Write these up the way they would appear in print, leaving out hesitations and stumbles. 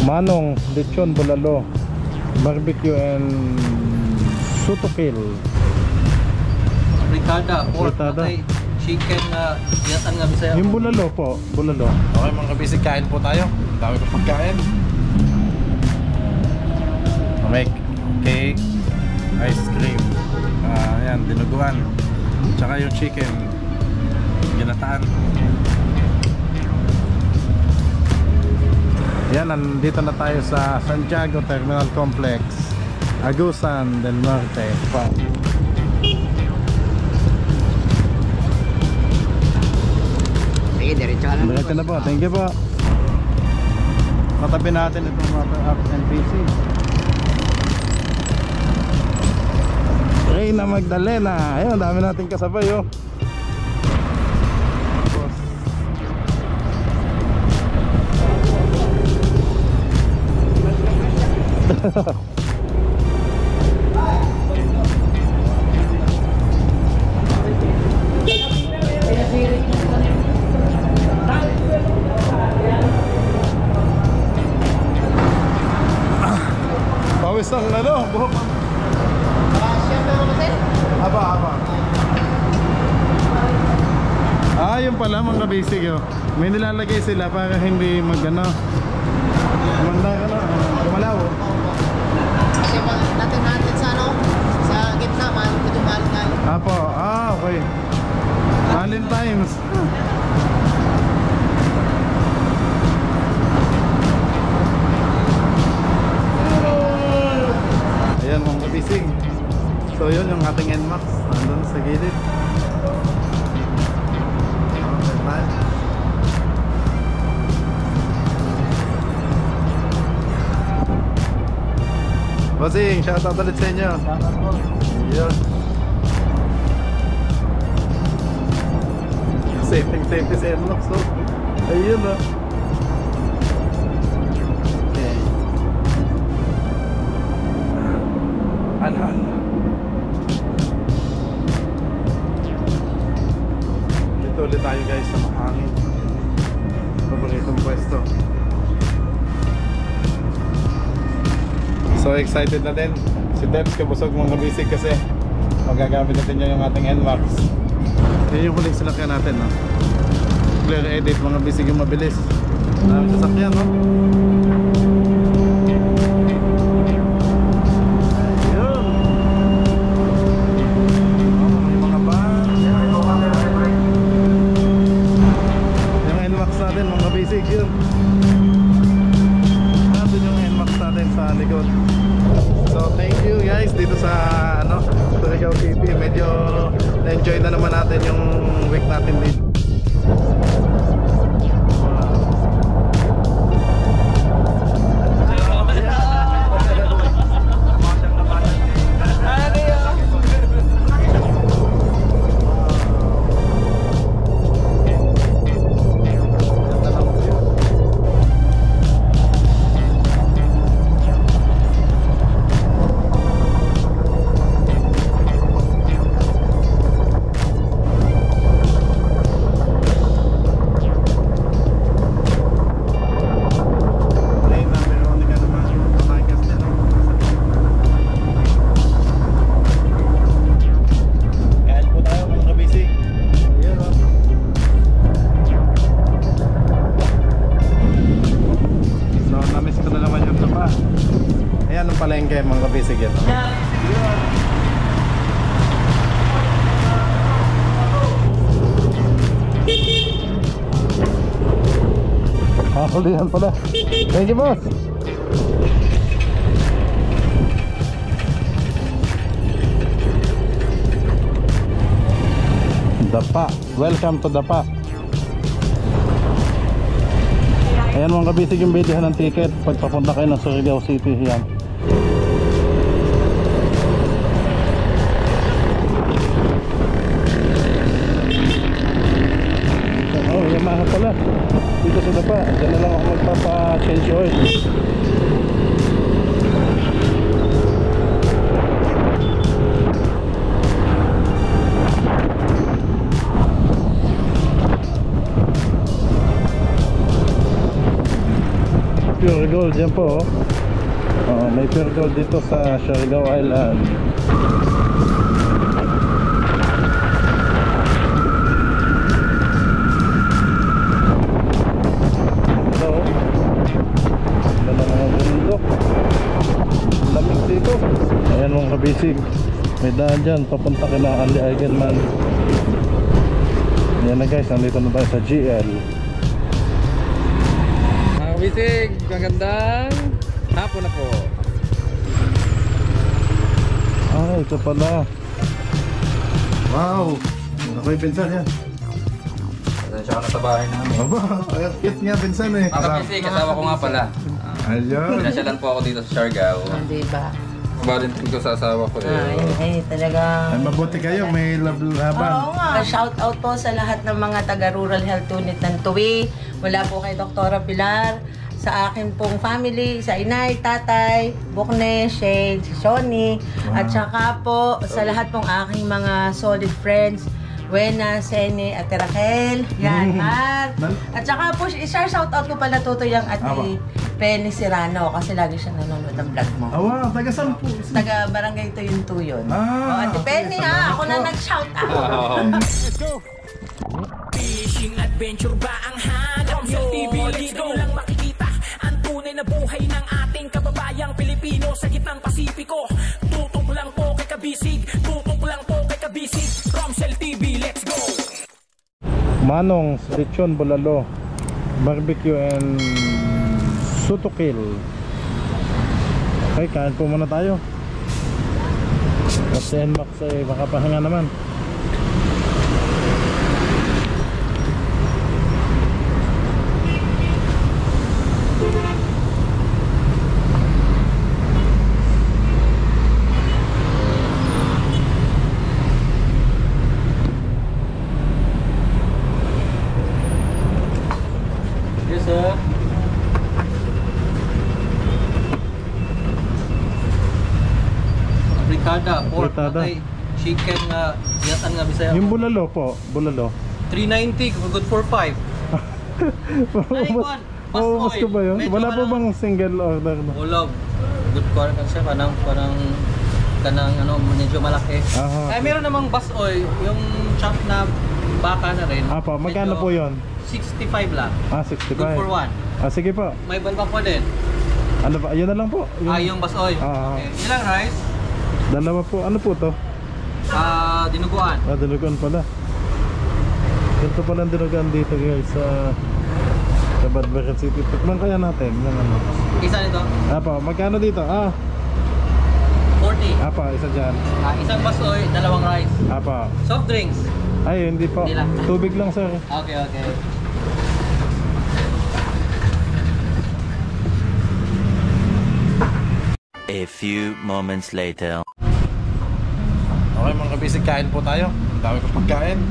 manong, lechon, bulalo, barbecue and sutokil. Ricada, pork, Fritada. patay, chicken na yatan nga Bisaya. Yung bulalo po, bulalo. Okay mga kabisig, kain po tayo. Ang dami ko pagkain. May cake, ice cream, yan, dinuguan, tsaka yung chicken ginataan. Yan, nandito na tayo sa Santiago Terminal Complex, Agusan del Norte pa. Sige, diretso ka lang. Diretso na po, thank you po. Matabi natin itong mga NPC. Reyna Magdalena, ayun, dami natin kasabay oh. Pawis ang ano, buhok. Aba. Yun pala mga basic oh. May nilalagay sila para hindi magano. Gumalaw. Kasi natin sa ano, sa gitna, medyo mahal nga. Apo, okay. Valentine's. Ayan mga kabisig. So yun yung ating NMAX. Nandun sa gilid. Bossing, shoutout ulit sa inyo. Yun. Safety sa NMAX. So, ayun oh. Okay. Anhan. Dito ulit tayo guys sa mahangin. Paboritong pwesto. So excited na din. Si Debs kabusog mga bisig kasi magagamit natin yung ating NMAX. Yun yung huling sinakyan natin no? Clear edit mga bisig yung mabilis. Maraming sasakyan no? Dito sa ano, Surigao City, medyo na-enjoy na naman natin yung week natin dito. Palengke mga kabisig yan. Hulihan pala. Thank you boss. Dapa. Welcome to Dapa. Ayan mga kabisig yung bilihan ng ticket pagpapunta kayo ng Surigao City yan. Yamaha pala dito sa Dapa. Diyan na lang ako magpapa-change oil. pure gold yan po. May pure gold dito sa Siargao Island. Hello. Ganda mga bundok. Lamig dito. Ayan mga kabisig, may daan dyan papunta kina Ali Eigenman. Ayan na guys, nandito na tayo sa GL. Mga kabisig, magandang hapon na po. Ito pala. Wow, ako'y pinsan yan. Siya ka na sa bahay namin. Aba, cute nga pinsan eh. Mga kabisig, kasama ko nga pala. Ayun. Pinasyalan po ako dito sa Siargao. Diba? Valentine ko sa asawa ko eh. Talaga. Ay, mabuti kayo, may laban. Oo nga. Shout out po sa lahat ng mga taga-rural health unit ng Tuwi. Mula po kay Doktora Pilar, sa akin pong family, sa inay, tatay, Bukne, Shade, Shoni, at saka po sa lahat pong aking mga solid friends, Wena, Sene, at Raquel, yan, Mar. At saka po, shout out ko pala tutoy ang ate Penny Serrano kasi lagi siya nanonood ng vlog mo. Awa, taga saan po? Taga Barangay Tuyun Tuyon. Ate Penny ha, ako na nag-shout out. Let's go! Fishing adventure ba ang hanap nyo? Let's go lang makikita ang tunay na buhay ng ating kababayang Pilipino sa gitnang Pasipiko. Tutok lang po kay Kabisig, tutok lang po kay Kabisig. Romsel TV, let's go! Manong, lechon, bulalo, barbecue and sutukil. Okay, kain po muna tayo. Kasi NMAX ay makapahinga naman. Yes sir. Fritada, pork, Fritada. patay, chicken nga, yatan nga bisaya. Yung bulalo po, bulalo. 390, good for 5. Maubos ko ba yun? Wala po bang single order na? Ulog. Good for siya, parang ano, medyo malaki. Aha. Ay, meron namang bus oil, yung chop na baka na rin. Apa, magkano Medyo po yun? 65 lang. 65. Good for 1. Sige po. May balbak pa din. Ano ba? Yun na lang po. Yung bus oil. Okay. Ilang rice? Dalawa po. Ano po to? Dinuguan. Dinuguan pala. Ganito pala ang dinuguan dito guys sa Badbacan City. Tikman kaya natin. Yung ano. Isa nito? Magkano dito? 40. Isa dyan. Isang bus oil, dalawang rice. Soft drinks. Ay, hindi po. Hindi lang. Tubig lang sir. Okay. A few moments later. Okay mga kabisig, kain po tayo. Ang dami ko pagkain.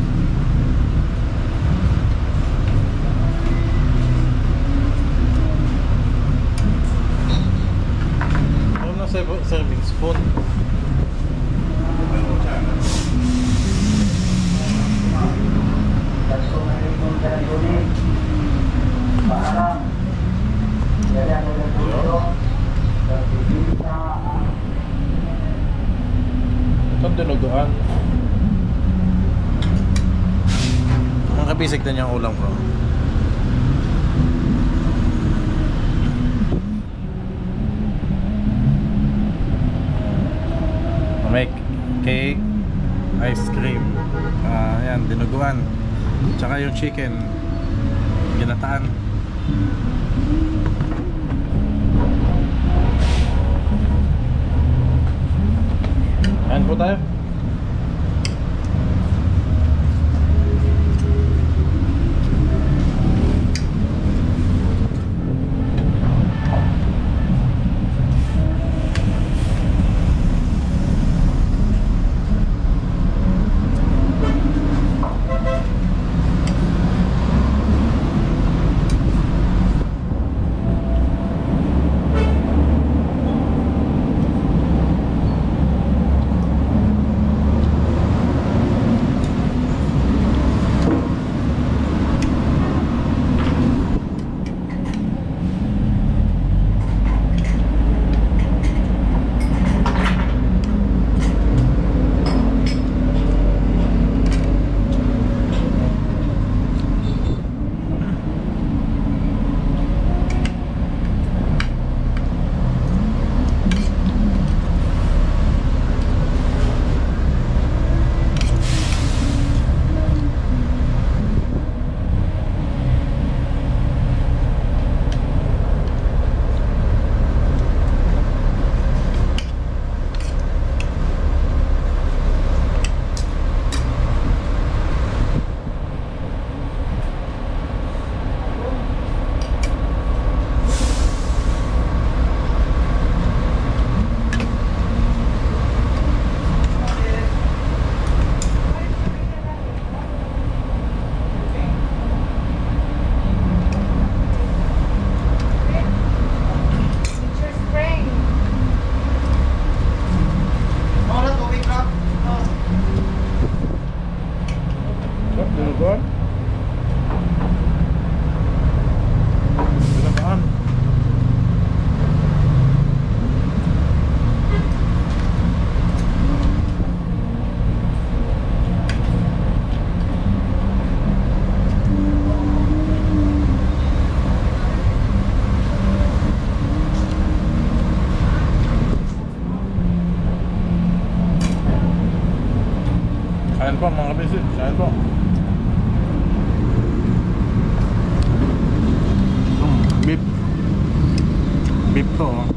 Ano na serving spoon? Itong dinuguan. Ang kabisig na niyang ulam ko. Make cake, ice cream, yan, dinuguan, tsaka yung chicken, ginataan. Ayan po tayo. Kain po. Beef. Beef to, oh.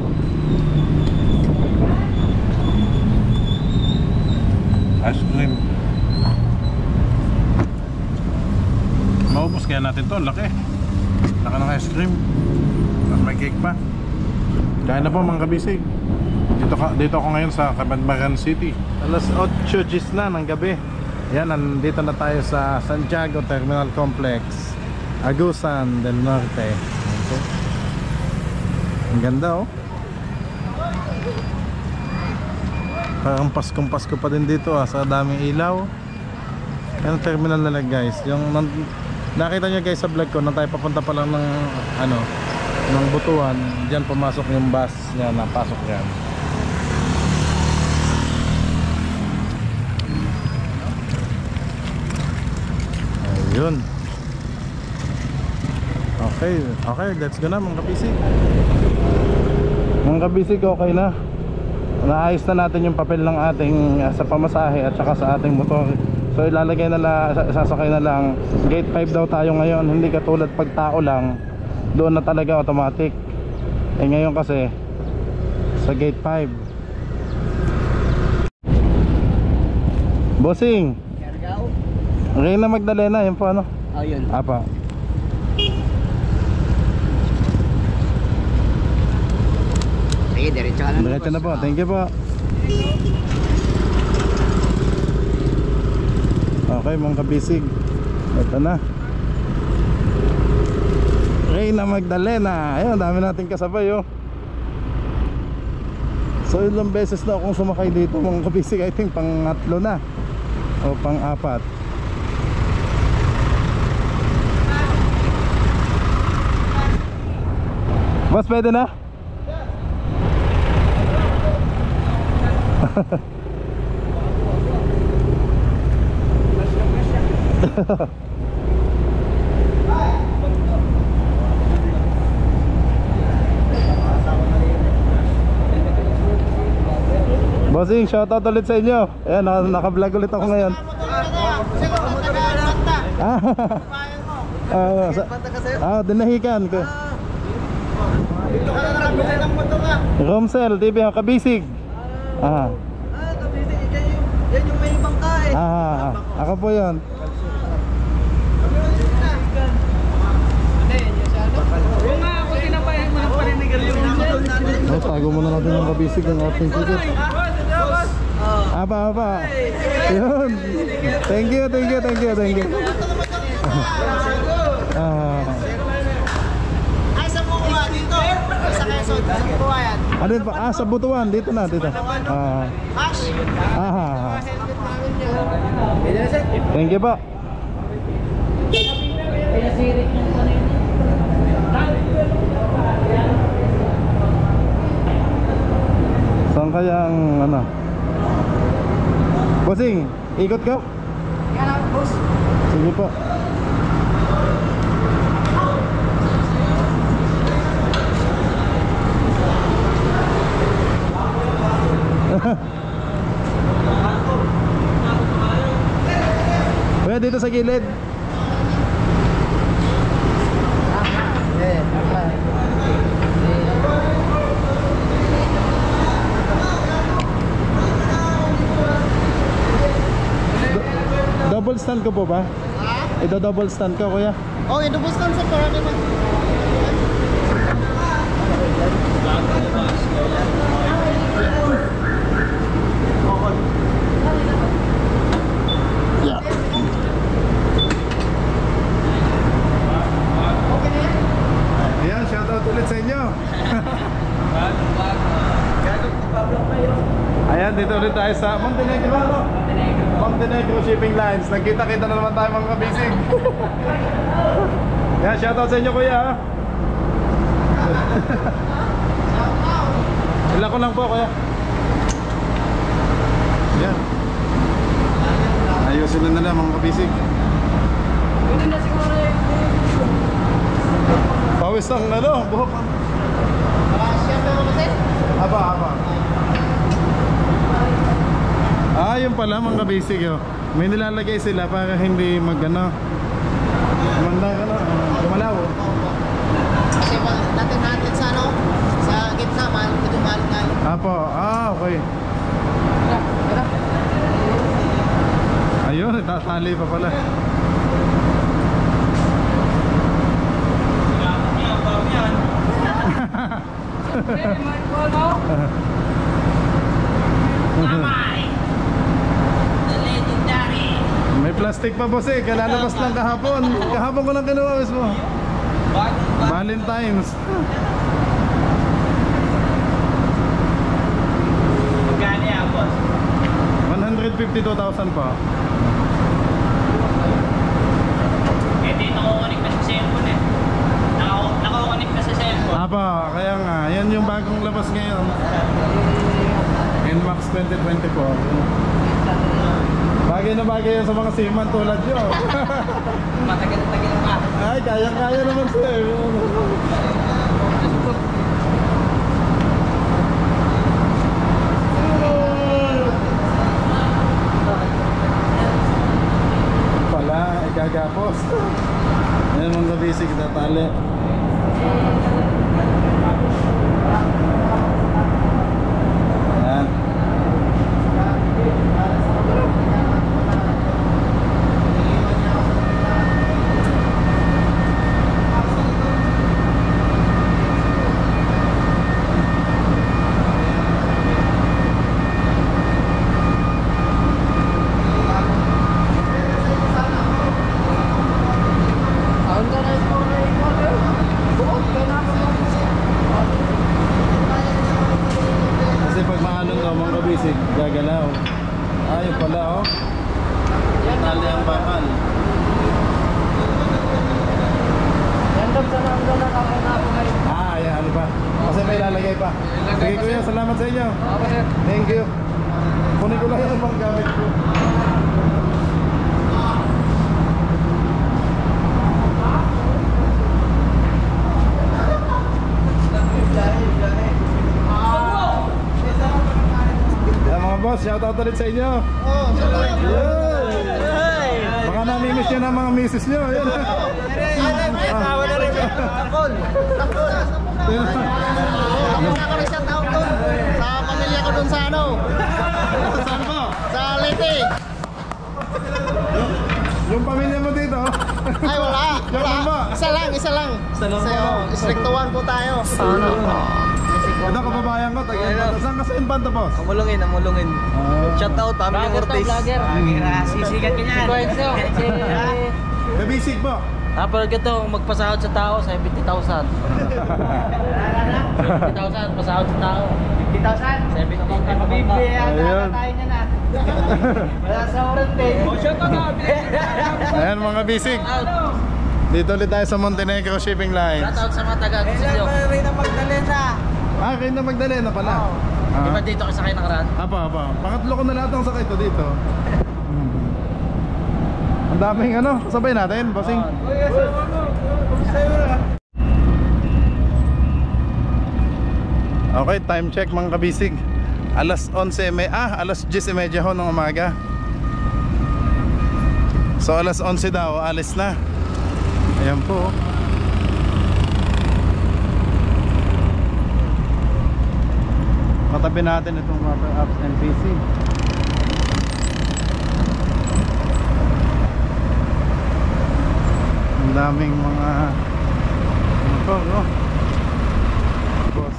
Ice cream. Maubos kaya natin to, laki. Laki ng ice cream. Tapos may cake pa. Kain na po mga kabisig. Dito ako ngayon sa Cabanbagan City. Alas 8:10 na ng gabi. Yan, nandito na tayo sa Santiago Terminal Complex, Agusan del Norte. Okay. Ang ganda, oh. Parang Paskong-Pasko pa din dito, sa daming ilaw. Yan ang terminal na lang, guys. Yung nakita nyo guys sa vlog ko, nang tayo papunta pa lang ng ng Butuan, diyan pumasok yung bus niya, napasok yan. Ayun. Okay, let's go na mga kabisig. Mga kabisig, okay na. Naayos na natin yung papel ng ating sa pamasahe at saka sa ating motor. So ilalagay na lang, sasakay na lang. Gate 5 daw tayo ngayon, hindi katulad pag tao lang, doon na talaga automatic. Eh ngayon kasi sa gate 5. Bossing, Reyna Magdalena, yun po ano? Oh, yun. Apa. Sige, diretso ka lang. Diretso na po, thank you po. Okay mga kabisig, ito na Reyna Magdalena. Ayun, dami natin kasabay, oh. So ilang beses na akong sumakay dito mga kabisig. I think pang-3 na o pang-4. Boss, pwede na? Bossing, shoutout ulit sa inyo. Ayan, naka-vlog ulit ako ngayon. Dinahikan ko. Romsel TV, kabisig. Kabisig, yan yung may bangka eh. Ako po yun. Tago muna natin yung kabisig ng ating ticket. Apa. Yun. Thank you. Ay, sa Butuan dito. Sa Quezon, sa Butuan yan. Ano pa? Sa Butuan, dito na. Cash. Thank you po. Saan kaya ang ano? Bossing, ikot ka? Yan ang boss. Sige po. Kuya, dito sa gilid. Double stand ko po ba? Ito double stand ko, kuya. Oh, yung double stand sa parang naman. Yeah. Ayan, shoutout ulit sa inyo. Ayan, dito ulit tayo sa Montenegro. Montenegro Shipping Lines. Nagkita-kita na naman tayo mga kabisig. Ayan, shoutout sa inyo kuya. Ilan ko lang po kuya. Ayan. Ayusin na lang mga kabisig. Pawis ang buhok. Aba. Yun pala mga kabisig, oh. May nilalagay sila para hindi magano. Kumanda ka na, gumalaw. Kasi natin sa ano, sa gitna, medyo malungan. Apo, okay. Ayun, itatali pa pala. May plastic pa boss eh, kalalabas lang kahapon. Kahapon ko lang kinuha mismo. Valentine's. Magkano yan, boss? 152,000 pa. Eh, di nakukunik na sa cellphone eh. Nakukunik na sa cellphone. Apa, kaya nga, yan yung bagong labas ngayon. NMAX 2024. Bagay na bagay yan sa mga seaman tulad nyo. Matagal-tagal pa. Ay, kaya-kaya naman sir. Pala, ikagapos. Yan mga basic tatali. Yan. Kasi pag maanon daw mga kabisig, gagalaw. Ayun pala oh. Tali ang bakal. Ayan, ano pa? Kasi may lalagay pa. Sige kuya, salamat sa inyo. Thank you. Kunin ko lang yung mga gamit ko. Yan mga boss, shoutout ulit sa inyo. Yeah. Baka namimiss nyo na mga misis nyo. Yan. Tawa na rin siya. Takol. Ako rin shout out doon sa pamilya ko doon sa ano. Saan po? Sa Leyte. Yung pamilya mo dito? Ay wala. Isa lang. Isa lang po. Strict 1 po tayo. Ito kababayan ko, saan ka sa Infanta boss? Amulungin. Shout out, Pamilya Cortez. Sisigat ka niyan. Kabisig po. Tapos ito, magpasahod sa tao, 70,000. 70,000, pasahod sa tao. 50,000? 70,000. Ayun. Wala sa orante. Ayan mga bisig. Dito ulit tayo sa Montenegro Shipping Lines. Shout out sa mga taga-Gusilyo. Kayo na Magdalena pala. Di ba dito kayo sakay ng ran? Apa. Pangatlo ko na lahat ang sakay to dito. Ang daming ano, sabay natin, bossing. Okay, time check mga kabisig. Alas 10:30 ho ng umaga. So alas 11 daw, alis na. Ayan po. Matabi natin itong mga apps NPC. Ang daming mga motor, no? Boss.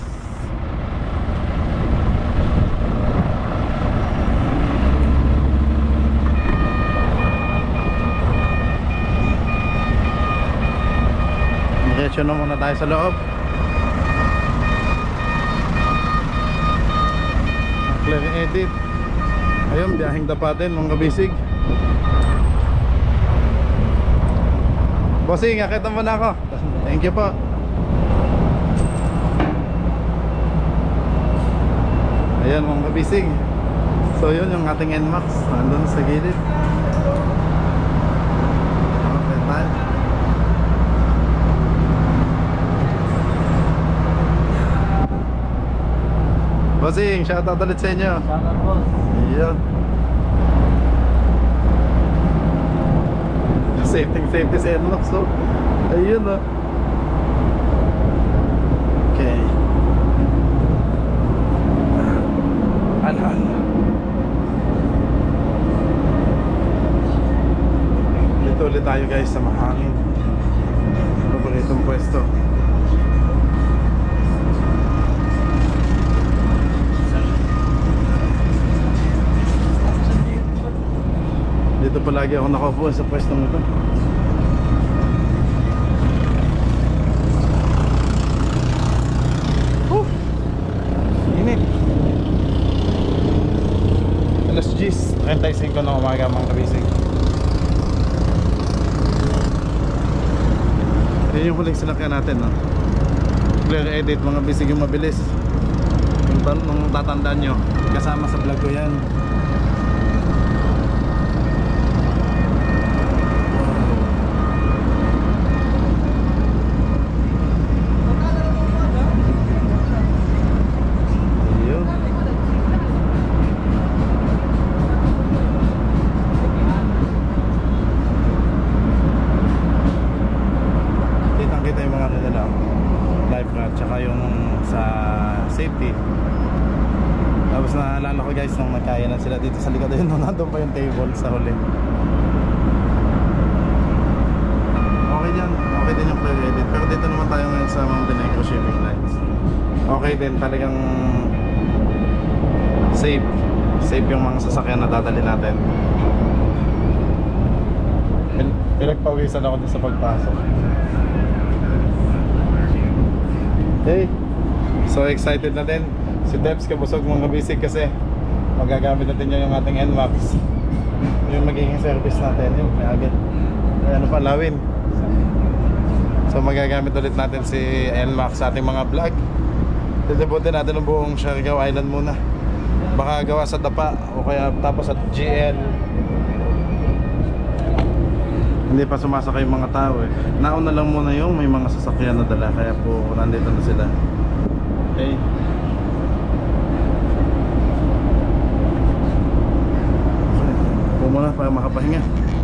Diretso na muna tayo sa loob. Clear edit. Ayun, biyaheng dapatin mga kabisig. Bossing, akita mo na ako. Thank you po. Ayan mga kabisig. So yun yung ating NMAX. Nandun sa gilid. Okay, tayo. Bossing, shoutout ulit sa inyo. Shoutout boss. Ayan. Safety sa NMAX. So, ayun oh. Okay. Ano? Dito ulit tayo guys sa mahangin. Paboritong pwesto. Dito palagi ako nakaupo sa pwestong ito. Init. Alas 10:35 ng umaga mga kabisig. Yan yung huling sinakyan natin, no? Clear edit mga bisig yung mabilis. Nung tatandaan nyo, kasama sa vlog ko yan. Tsaka yung sa safety. Tapos naalala ko guys nung nagkainan sila dito sa likod ayun, nandun pa yung table sa huli. Okay dyan, okay din yung clear edit. Pero dito naman tayo ngayon sa Montenegro shipping lines. Okay din, talagang safe yung mga sasakyan na dadali natin. Pinagpawisan ako din sa pagpasok. Hey, so excited na din si Debs Kabusog mga bisig kasi magagamit natin yung ating NMAX, yung magiging service natin yung may agad ano pa, Lawin. So magagamit ulit natin si NMAX sa ating mga vlog. Didebutin natin ang buong Siargao Island muna, baka gawa sa Dapa o kaya tapos at GL. Hindi pa sumasakay yung mga tao eh. Nauna lang muna yung may mga sasakyan na dala. Kaya po nandito na sila. Okay. Po muna para makapahinga.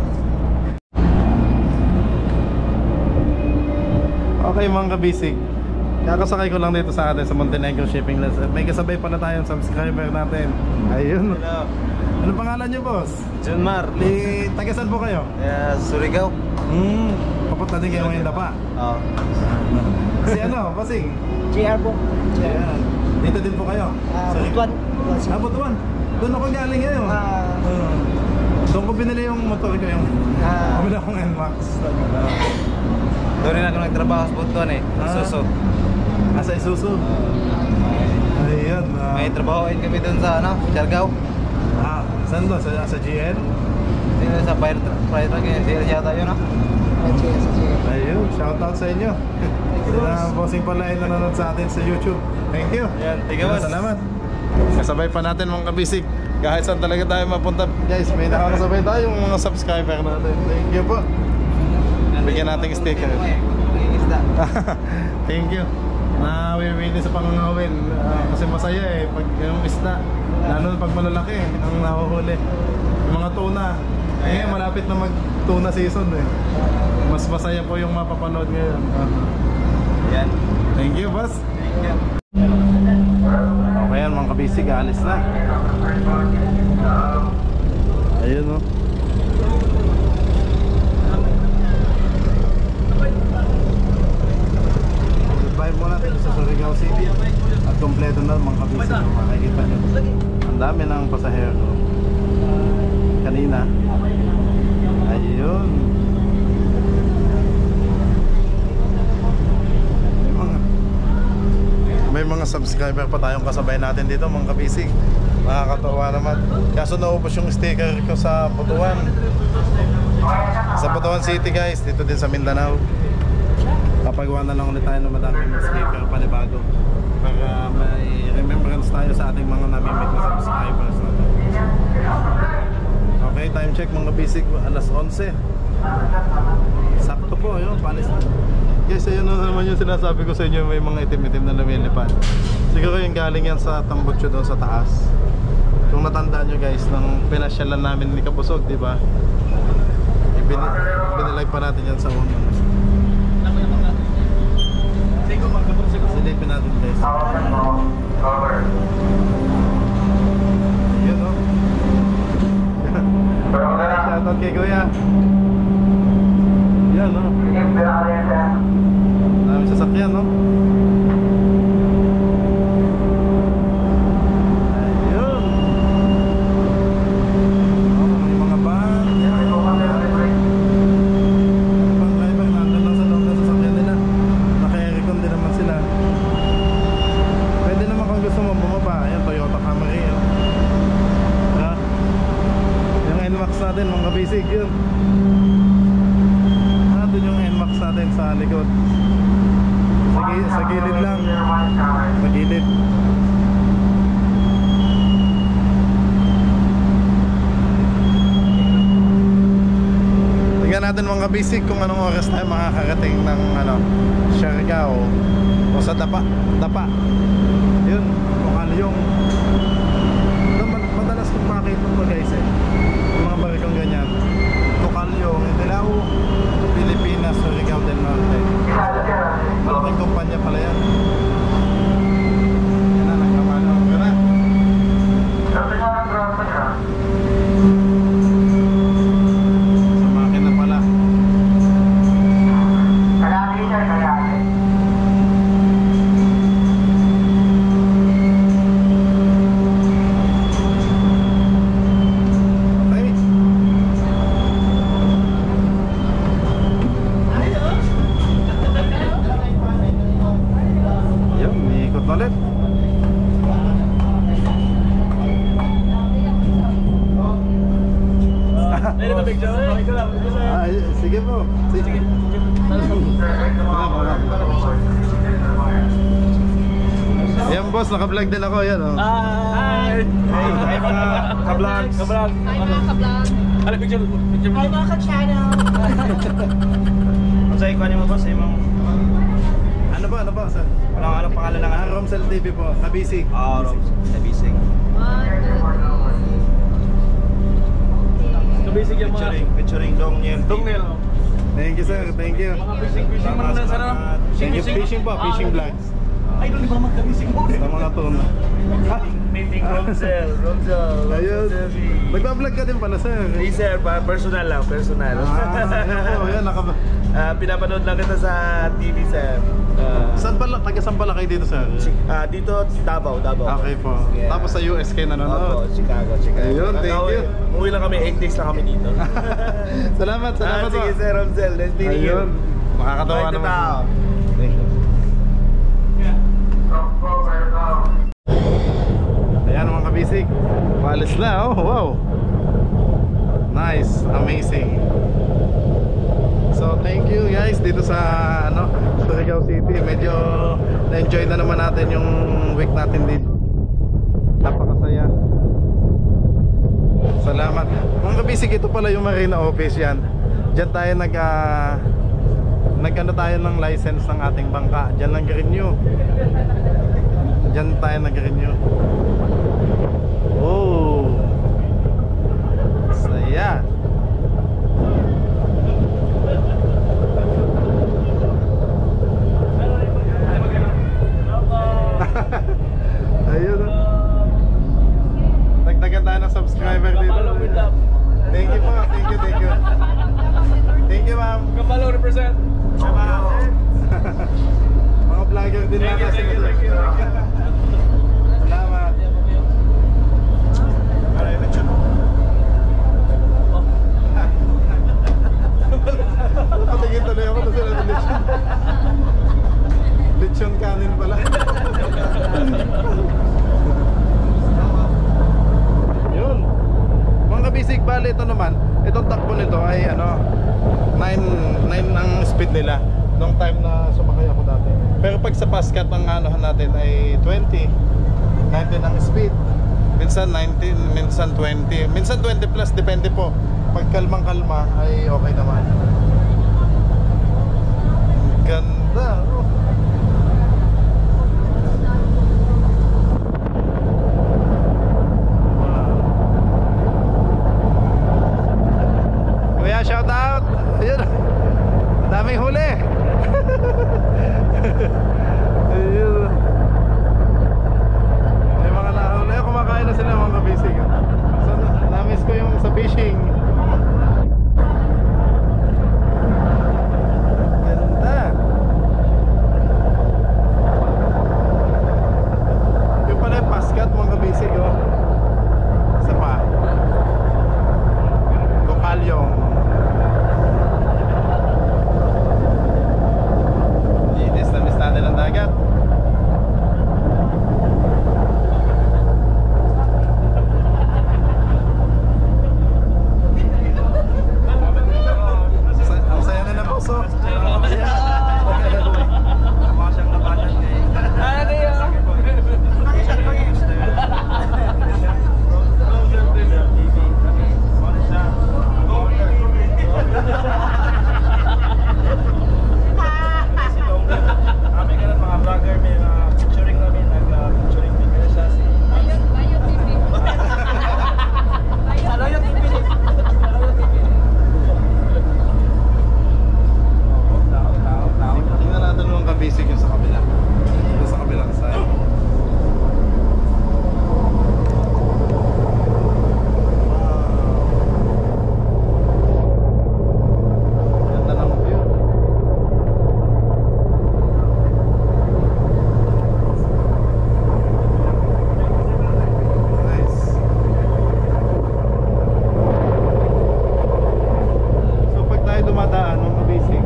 Okay mga kabisig, kakasakay ko lang dito sa atin sa Montenegro Shipping Lines. At may kasabay pala tayong subscriber natin. Ayun. Hello. Ano pangalan niyo, boss? Junmar. Tagasan po kayo? Surigao. Papunta din kayo ngayon Dapa? Oo. Si ano, Basing? JR po. Ayan. Dito din po kayo? Butuan. Butuan. Doon ako galing ngayon. Doon ko binili yung motor ko yung bumili akong NMAX. Doon rin ako nagtrabaho sa Butuan eh. Isuzu. Sa Isuzu? Ayan. May trabahoin kami doon sa Siargao. Saan doon? Sa GN? Dito sa fire truck eh. Sila yata yun Ayun, shoutout sa inyo. Sila bossing pala ay nanonood sa atin sa YouTube. Thank you. Yan, tigawas. Salamat. Kasabay pa natin mga kabisig. Kahit saan talaga tayo mapunta. Guys, may nakakasabay tayo yung mga subscriber natin. Thank you po. Bigyan natin sticker. Thank you. Nawiwili sa pangangawin kasi masaya eh pag yung isda, lalo pag malalaki ang nahuhuli. Yung mga tuna, malapit na mag-tuna season eh. Mas masaya po yung mapapanood ngayon. Yan. Thank you, boss. Thank you. Okay yan mga kabisig, alis na. Ayun o. Goodbye muna tayo sa Surigao City. At kompleto na mga kabisig. Makikita nyo. Ang dami ng pasahero. Kanina. Ayun. May mga subscriber pa tayong kasabay natin dito mga kabisig. Nakakatawa naman. Kaso naubos yung sticker ko sa Butuan. Sa Butuan City guys, dito din sa Mindanao. Papagawa na lang ulit tayo ng madaming sticker panibago para may remembrance tayo sa ating mga namimit na subscribers natin. Okay, time check mga kabisig, alas 11. Sakto po, yun, palis na. Guys, ayun na naman yung sinasabi ko sa inyo, may mga itim-itim na lumilipad. Siguro yung galing yan sa Tambutso doon sa taas. Kung natandaan nyo guys, nang pinasyalan namin ni Kabusog, di ba? Binilag pa natin yan sa unang. Ako yung mga Sigo, magkabang sigo. Silipin natin guys. Yun o. Shoutout kay Kuya. Yan o. Dami sasakyan no. Ayun. May mga van. Ibang driver nandun lang sa loob ng sasakyan nila. Naka-aircon din naman sila. Pwede naman kung gusto mo bumaba. Ayan, Toyota Camry oh. Ha? Yung NMAX natin mga basic yun. Doon yung NMAX natin sa likod. Sa gilid lang. Sa gilid. Tingnan natin mga basic kung anong oras tayo makakarating ng Siargao o sa Dapa. Yun, lokal yung madalas kong makita ito guys eh. Yung mga barikong ganyan. Lokal yung Dilao, Pilipinas, Surigao del Norte. Malaking kumpanya pala yan. Yan na, nagkamano. Pero sa makina pala. Yun, iikot na ulit. Pwede ba picture? Okay ko lang. Sige po. Sige. Yan boss, naka-vlog din ako yan oh. Hi! Hey mga ka-vlogs. Ka-vlog. Hi mga ka-vlog. Ano picture? Hi mga ka-channel. Ang sa'yo, kuhanin mo ba sa imong... Ano ba sir? Anong pangalan ng Romsel TV po, Nabisig. Romsel. Nabisig. Nabisig yung mga... Featuring Dong Niel. Thank you sir, thank you. Fishing man na sana. Thank you, fishing po, fishing vlogs. Idol di ba magka-fishing mo? Sa mga tuna. Meeting Romsel. Ayun. Nagbablog ka din pala sir. Hey sir, personal lang, personal. Ayun po, yan Pinapanood lang kita sa TV sir. Saan pala, taga-saan pala kayo dito sir? Dito, Davao. Okay po. Yeah. Tapos sa US kayo Opo, nanonood. Chicago. Ayun, thank you. Umuwi lang kami, 8 days lang kami dito. Salamat po. Sige sir, Romsel. Nice meeting you. Ayun. Makakatawa Bye, naman. tao. Thank you. Ayan mga kabisig. Palis na oh. Wow. Nice. Amazing. So thank you guys dito sa Surigao City. Medyo na-enjoy na naman natin yung week natin dito. Napakasaya. Salamat. Mga kabisig, ito pala yung Marina Office yan. Diyan tayo nag-ano tayo ng license ng ating bangka. Diyan lang renew. Diyan tayo nag-renew. Oh. Saya. Ayun. Dagdagan tayo ng subscriber dito. Thank you po. Thank you. Thank you ma'am. Kapalo represent. Mga vlogger din na kasi. Salamat. Aray na dyan. Patingin tuloy ako na sila ng lechon. Lechon kanin pala. Yun. Mga kabisig, bali ito naman. Itong takbo nito ay 9 ang speed nila nung time na sumakay ako dati. Pero pag sa Pascat ang natin ay 20. 19 ang speed. Minsan 19, minsan 20. Minsan 20 plus, depende po. Pag kalmang-kalma ay okay naman. Ganda. Oh. Kuya, shout out. bisig oh. Isa pa. Gokalyong. Linis na miss natin ang dagat. Ang saya na ng puso. Tingnan natin yung kabisig yung sa kabila. Ito sa kabilang side. Ganda ng view. Nice. So pag tayo dumadaan ng kabisig,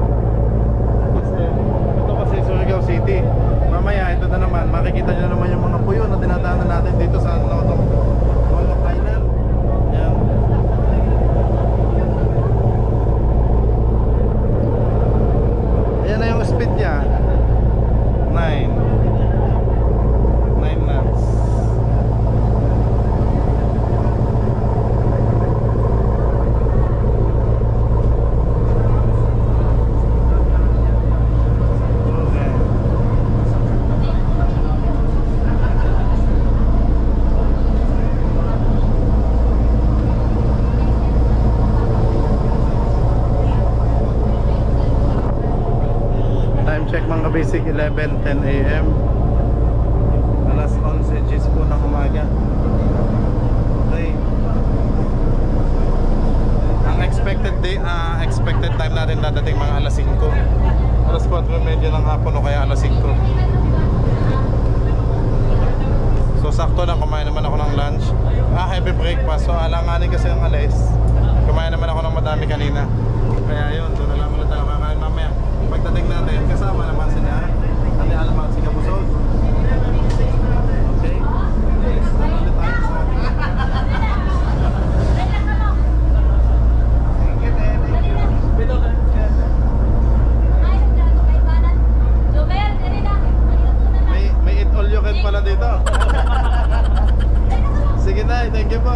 kasi Surigao City. Mamaya ito na naman, makikita nyo naman yung mga puyo na dinadaanan natin dito sa Lolok Island. Ayan. Ayan na yung speed niya. 9 knots. Time check mga kabisig, 11:10 AM. Alas 11 Gs po ng umaga. Okay. Ang expected time natin dadating mga alas 5. Alas 4:30 ng hapon o kaya alas 5. So sakto lang, kumain naman ako ng lunch. Heavy breakfast. So alanganin kasi yung alis. Kumain naman ako ng madami kanina. Kaya yun, doon na lang ulit tayo kakain mamaya. Pagdating natin, kasama naman sila Ate Alma at si Kabusog. Okay? Doon ulit tayo sa may eat all you can pala dito. Sige na, thank you po.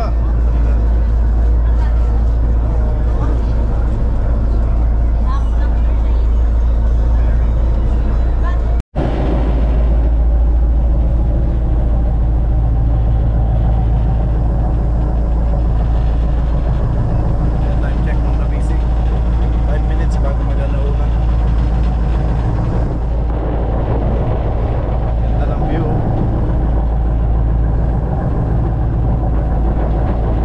Time check ng kabisig, 5 minutes bago mag-alauna. Ganda ng view.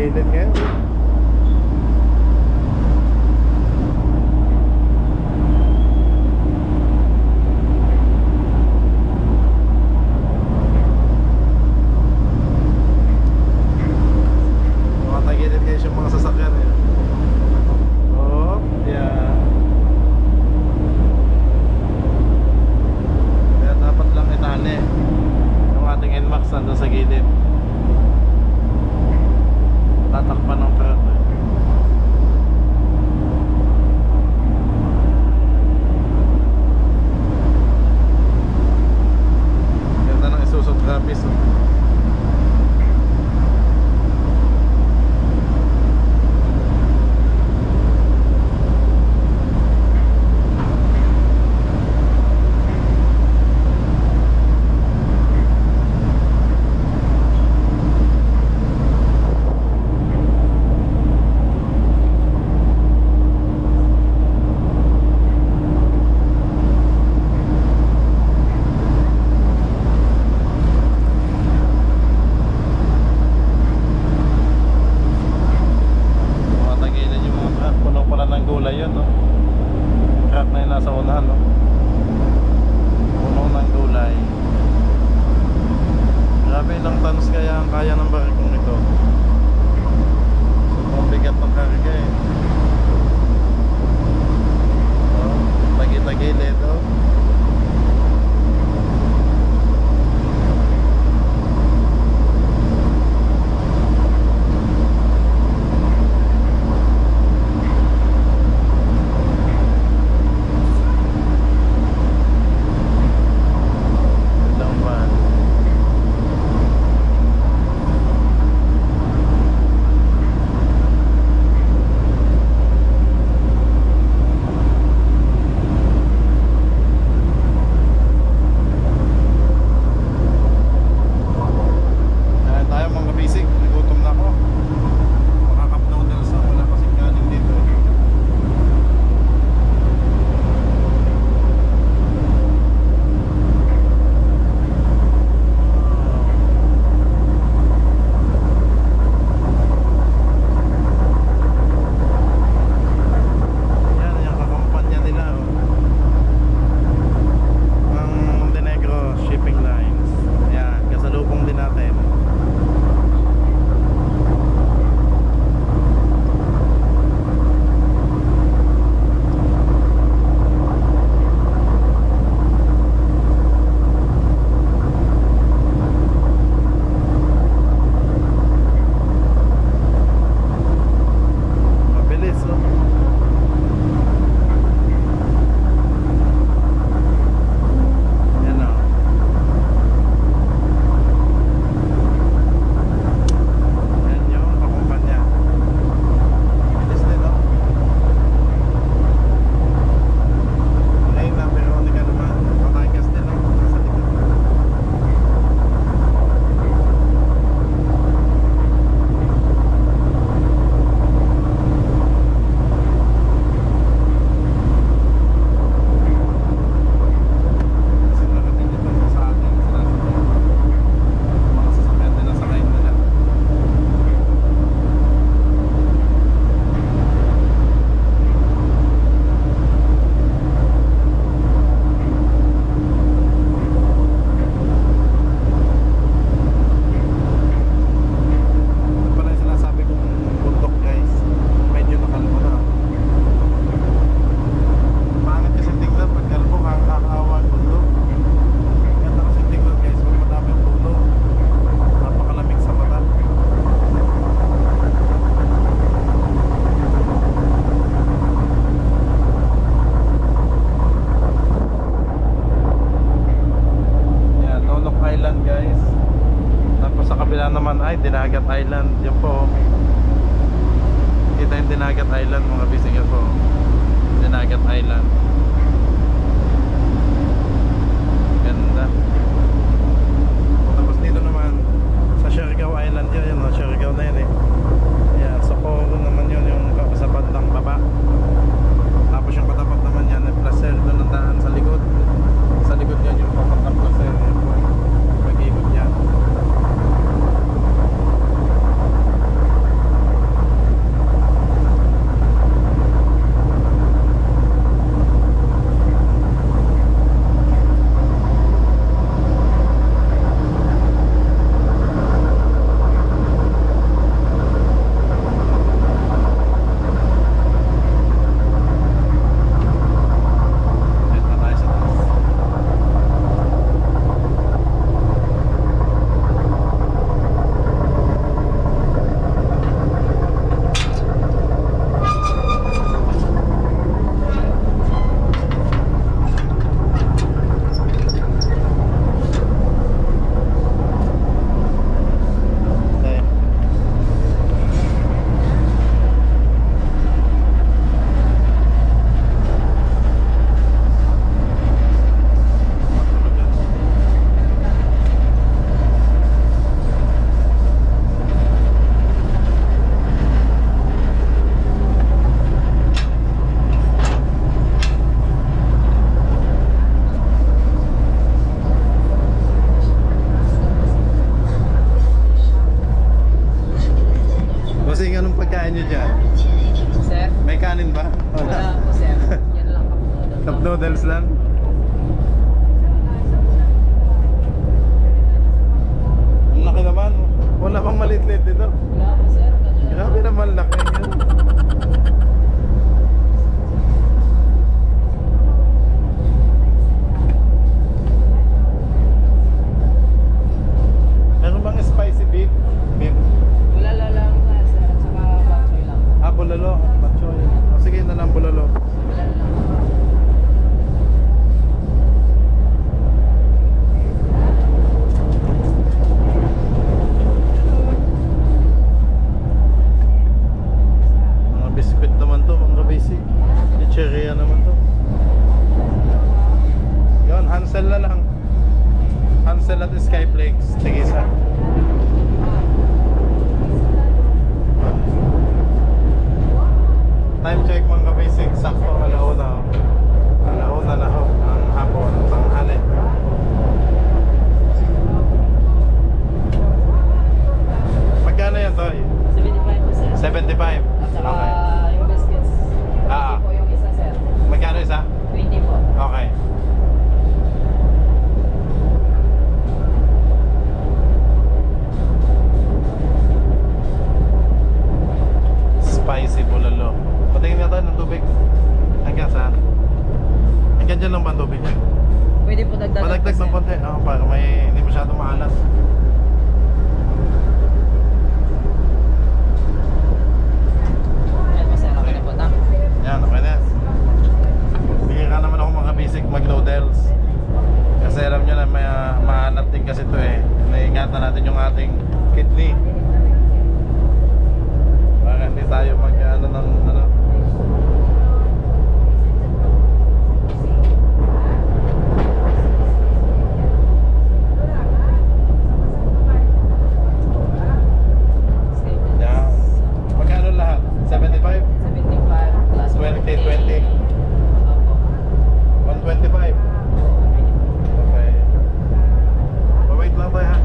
gilid ngayon. Matagilid guys yung mga sasakyan eh. Oh, yeah. Kaya dapat lang itali yung ating NMAX nandun sa gilid. Tatakpan ng truck eh. Ganda ng Isuzu Travis oh. Dinagat Island, yun po. Kita yung Dinagat Island mga bisig po. Dinagat Island. Ganda. Tapos dito naman sa Siargao Island yun, Siargao na yun eh. Yeah, Socorro naman yun yung sa bandang baba. Tapos yung katapat naman yan ay Placer, doon ang daan sa likod. Sa likod yan yung papuntang Placer. Pag-ikot yan. noodles lang. Ang laki naman. Wala bang maliit-liit dito? Grabe naman laki yun. Meron bang spicy beef? Beef? Bulalo lang sir, at saka baksoy lang. Ah, bulalo. Batchoy. Oh, sige na lang bulalo. Bulalo lang. Mga biskuit naman to, mga basic. Chicheria naman to. Yun, Hansel na lang. Hansel at Skyflakes. Tigisa. Time check mga basic. Sakto, alauna. Alauna na ho. Ang hapon. Tanghali. Magkano yan to? 75 po sir. 75. At saka Okay. yung biscuits. Ah. 20 po yung isa sir. Magkano isa? 20 po. Okay. Spicy bulalo. Patingin nga tayo ng tubig. Hanggang saan? Hanggang dyan lang ba ang tubig niya? Pwede po dagdagan Padagdag ng konti. Oh, para may hindi masyadong maalat. Yan po sir, okay na po ta. Yan, okay na. Bigyan ka naman ako mga basic mag-noodles. Kasi alam nyo na may maalat din kasi ito eh. Naiingatan natin yung ating kidney. Para hindi tayo mag ano ng ano. Yan. Magkano lahat? 75? 75 plus 20, 20. Opo. 125. Okay. Wait lang tayo ha.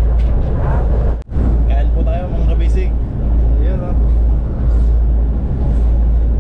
Kain po tayo mga kabisig. Ayan o.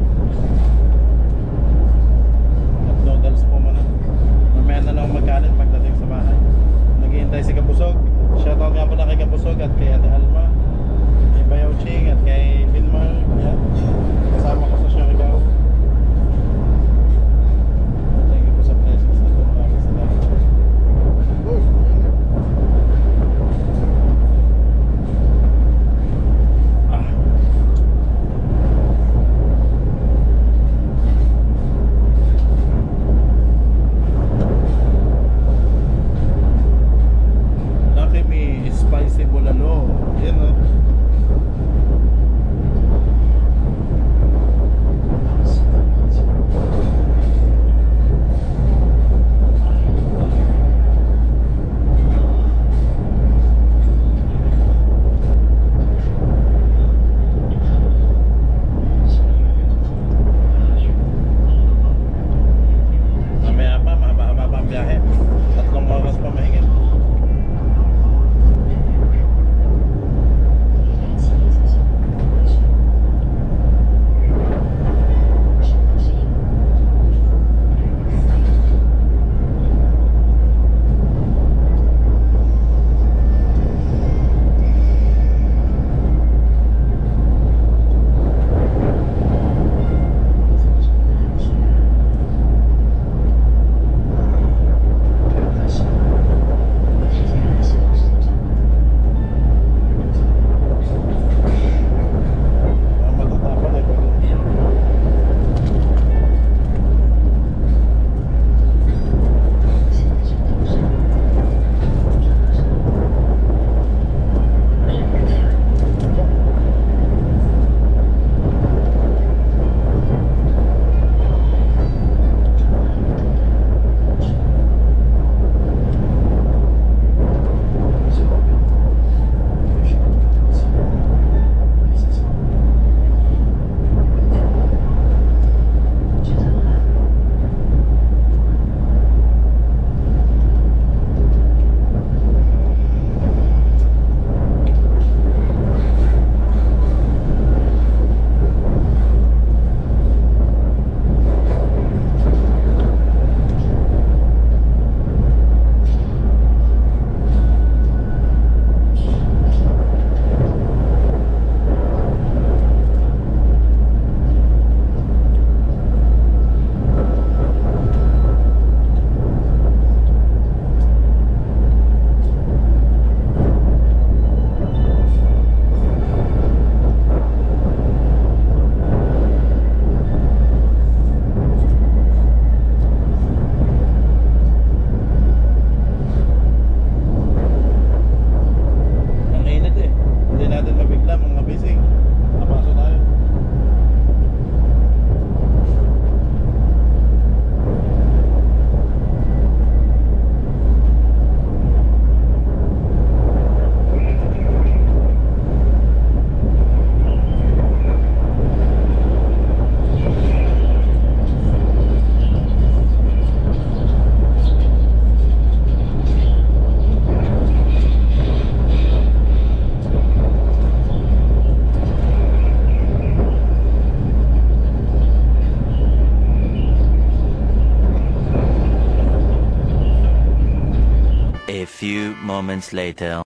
moments later.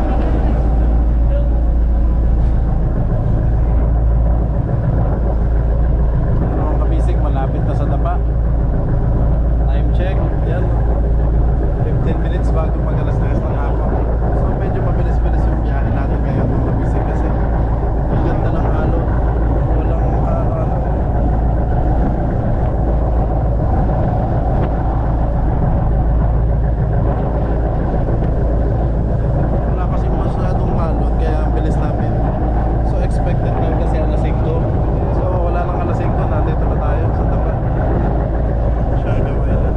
Mga kabisig, malapit na sa Dapa. Time check, yan. 15 minutes bago mag alas 3 ng hapon. So medyo mabilis-bilis yung biyahe natin ngayon mga kabisig kasi ang ganda ng alon. Walang ano. Wala kasing masyadong alon kaya ang bilis namin. So expected lang kasi alas 5. So wala lang alas 5, nandito na tayo sa Dapa. Siargao Island.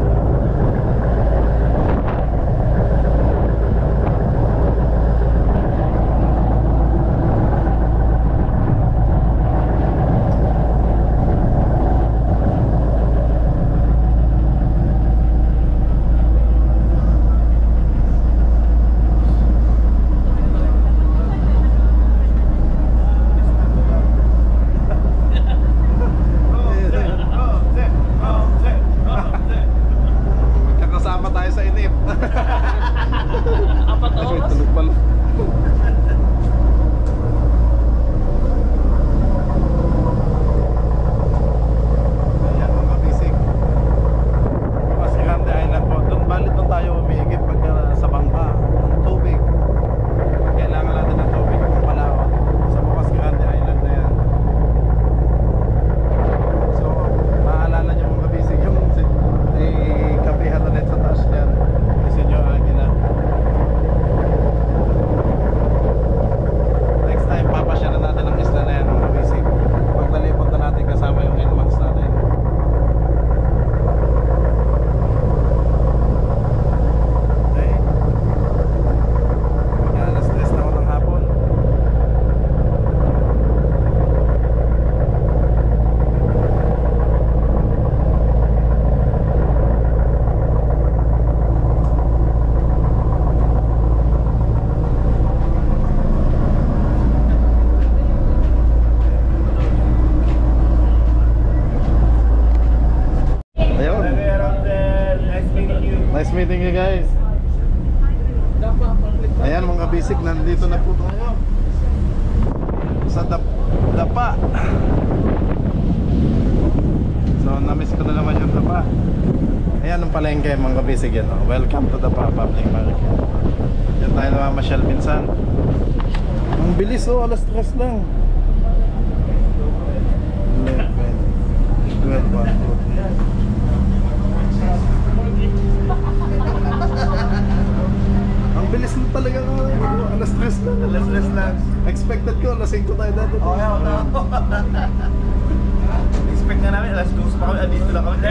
Magkakasama tayo sa inip. Apat na Ay, oras? tulog pala. Ayan mga kabisig. Bukas Grande Island po. Doon balit doon tayo umihigit pag sa bangka ng tubig. Kailangan natin ng tubig kung Palawan. Sa Bukas Grande Island na yan. So, maalala niyo mga kabisig yung kapihan ulit sa taas yan. Kasi nyo Aguila. Next time, papasyalan natin ang isla na yan mga kabisig. Pag nalipot na natin kasama yung NMAX natin. Okay. Mag-alas 3 na ako ng hapon. Ayun. Nice meeting you guys. Ayan mga bisik, nandito na po tayo sa Dapa. So namiss ko na naman yung Dapa. Ayan ang palengke mga bisik yan. Welcome to Dapa Public Market. Yan tayo namamasyal minsan. Ang bilis alas 3 lang. 11 12 1 2 3 Ang bilis na talaga alas 3 lang. Alas 3 lang. Expected ko alas 5 tayo dati. Okay, no. Expect na namin, alas 2 pa kami, andito lang kami.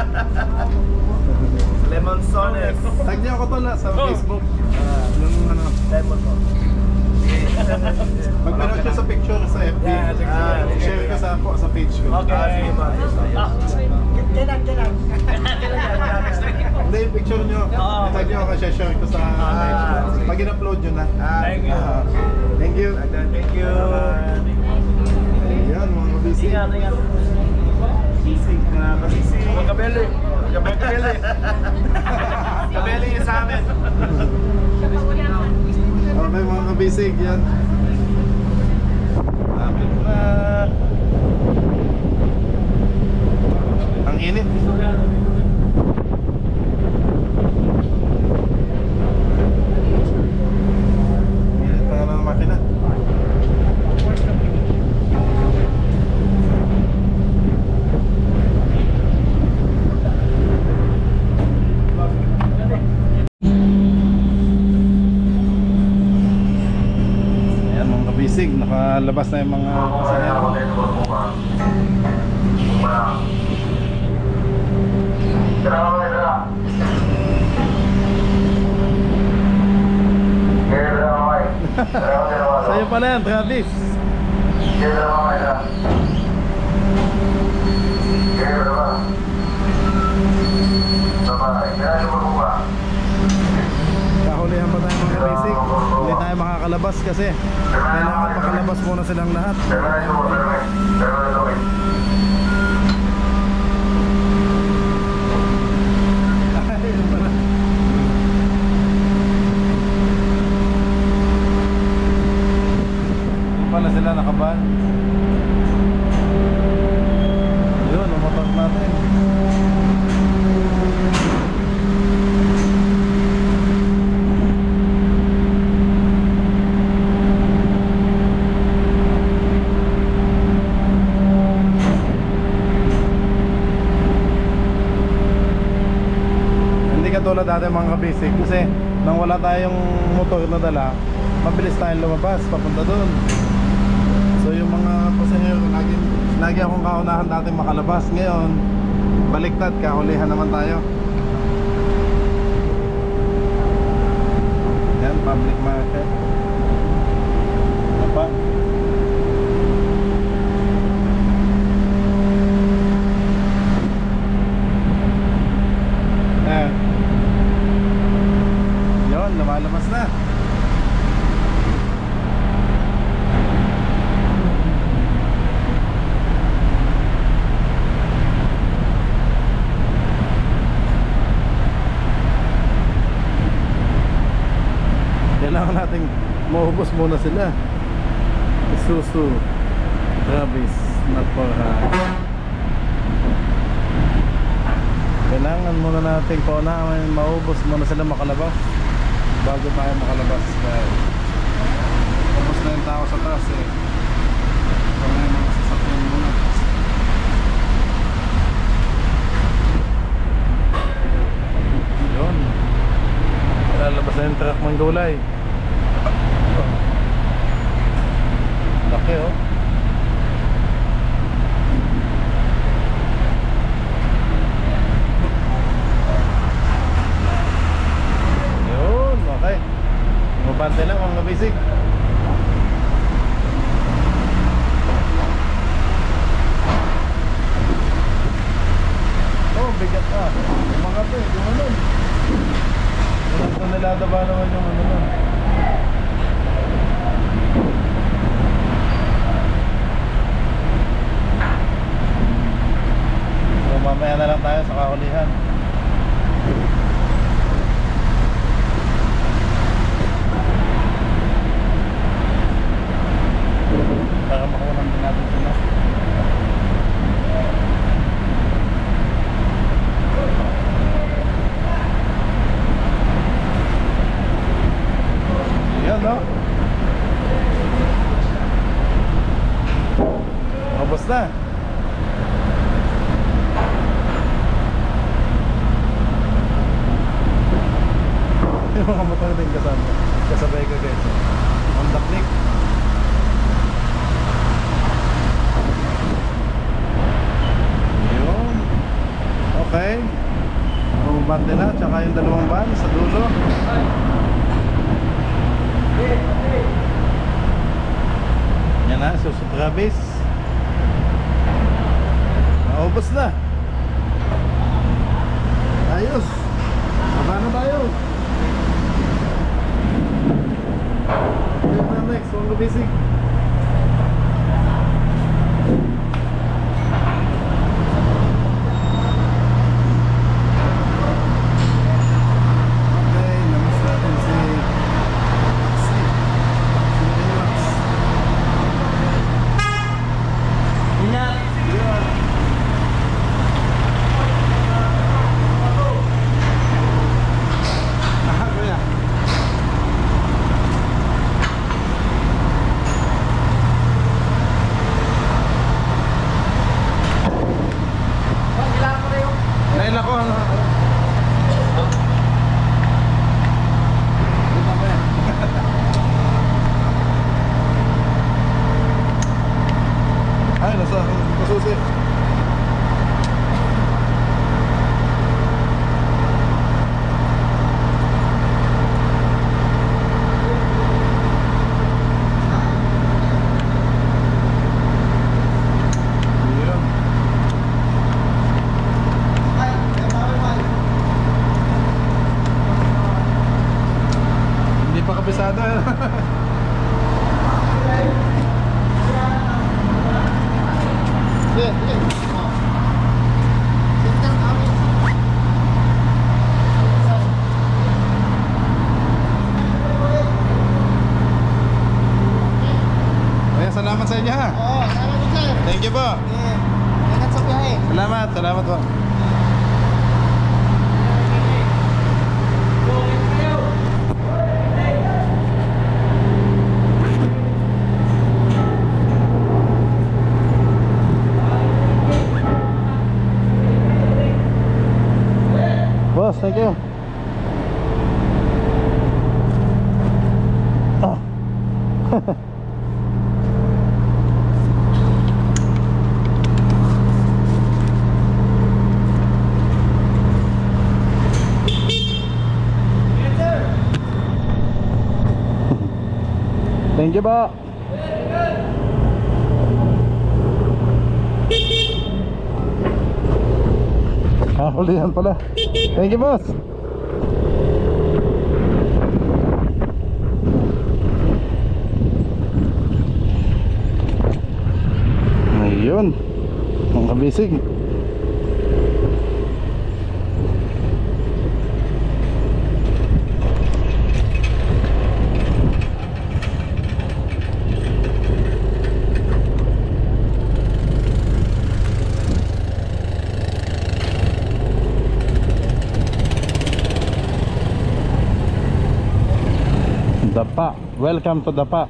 Lemon Sones. Tag niyo ako tol sa Facebook. Yung ano. Lemon po. Mag-meron siya sa picture sa FB. Share ko sa page ko. Okay. Hindi yung picture nyo. Tag niyo ako kasi share ko sa page ko. Pag in-upload nyo na. Thank you. Thank you. Thank you. Ayan mga kabisi. Sisig na kasisig. Magkabeli. Magkabeli. Magkabeli yung sa amin. Okay mga kabisig yan. Lapit na. Ang init. Init pa nga ng makina. Ayan mga kabisig, nakalabas na yung mga pasahero. Sa'yo pala yan, Travis. Kahulihan pa tayo mga basic. Hindi tayo makakalabas kasi kailangan makalabas muna silang lahat. pala sila nakaban. Yun, umatak natin. Hindi katulad dati mga kabisig, kasi nang wala tayong motor na dala, mabilis tayong lumabas papunta doon. So yung mga pasahero, lagi akong kaunahan dati makalabas. Ngayon baliktad, kaulihan naman tayo. Yan, public market. Ano pa? Ayan. Yun, lumalabas na. Kailangan natin maubos muna sila. Isuzu Travis Napara. Kailangan muna natin paunahan, maubos muna sila makalabas bago tayo makalabas. Dahil ubos na yung tao sa taas eh. Kaya mga sasakyan muna. Yun, lalabas na yung truck ng gulay. Laki oh. Yun, okay. Mabante lang mga kabisig. Oh, bigat ah. Mga to eh, gumanon. Walang tonelada ba naman yung ano nun? So mamaya na lang tayo sa kahulihan. Para makunan din natin sila. Yan no? Mabos na. Yung mga motor din kasama. Kasabay ko guys. Honda Click. Yun. Okay. Bumabante na. Tsaka yung dalawang van sa dulo. Yan na, Isuzu Travis. Naubos na. Ayos. Baba na tayo. Yan na next, mga kabisig. Okay, namas natin si Naila ko ano? Ay, nasa susi. Hindi pa kabisado. Sige, sige. Oh. Sintang kami. Ayan, Salamat sa inyo ha. Oo, salamat din sir. Thank you po. Ingat sa biyahe. Salamat po. Boss, thank you. Oh. Thank you ba? Hulihan pala. Thank you, boss. Ayun, mga kabisig. Dapa, welcome to Dapa.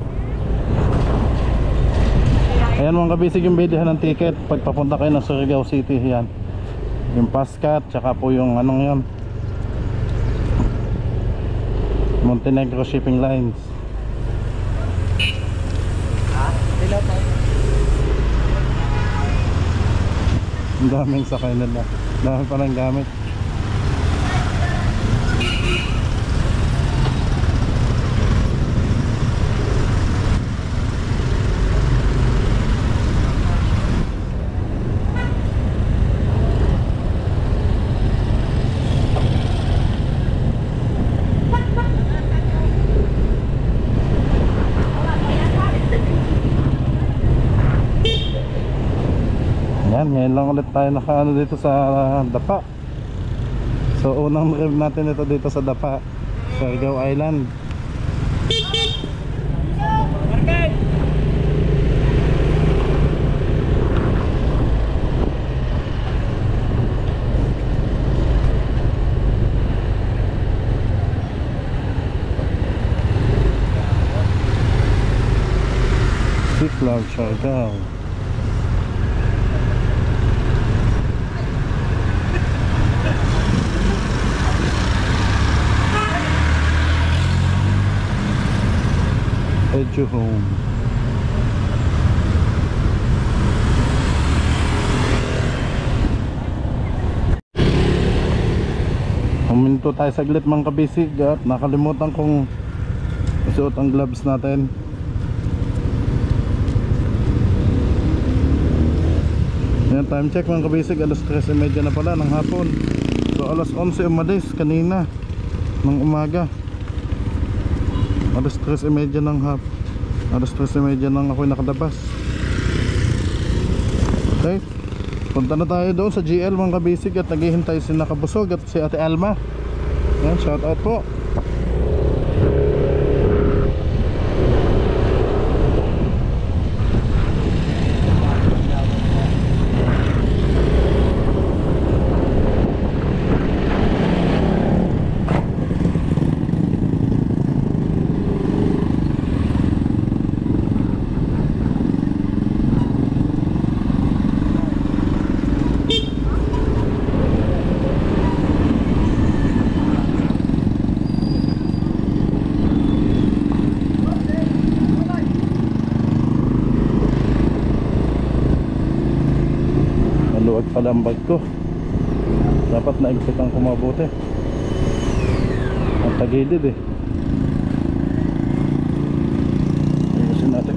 Ayan mga kabisig yung bilihan ng ticket pagpapunta kayo ng Surigao City. Yan yung Pascat, tsaka po yung anong yun, Montenegro Shipping Lines. Ang daming sakay nila, dami palang gamit. Ngayon lang ulit tayo nakaano dito sa Dapa. So unang trip natin ito dito sa Dapa, Surigao Island. Siklab, Surigao. Head you home. Huminto tayo saglit mga kabisig at nakalimutan kong isuot ang gloves natin. Yan, time check mga kabisig, alas 3:30 na pala ng hapon. So alas 11 umalis kanina ng umaga. Alas 3:30 ng alas 3:30 nang ako'y nakalabas. Okay, punta na tayo doon sa GL mga kabisig at naghihintay si Nakabusog at si Ate Alma. Yan, shout out po. Maluwag pala ang bag ko. Dapat naigpitan ko mabuti. Ang tagilid eh. Ayusin natin.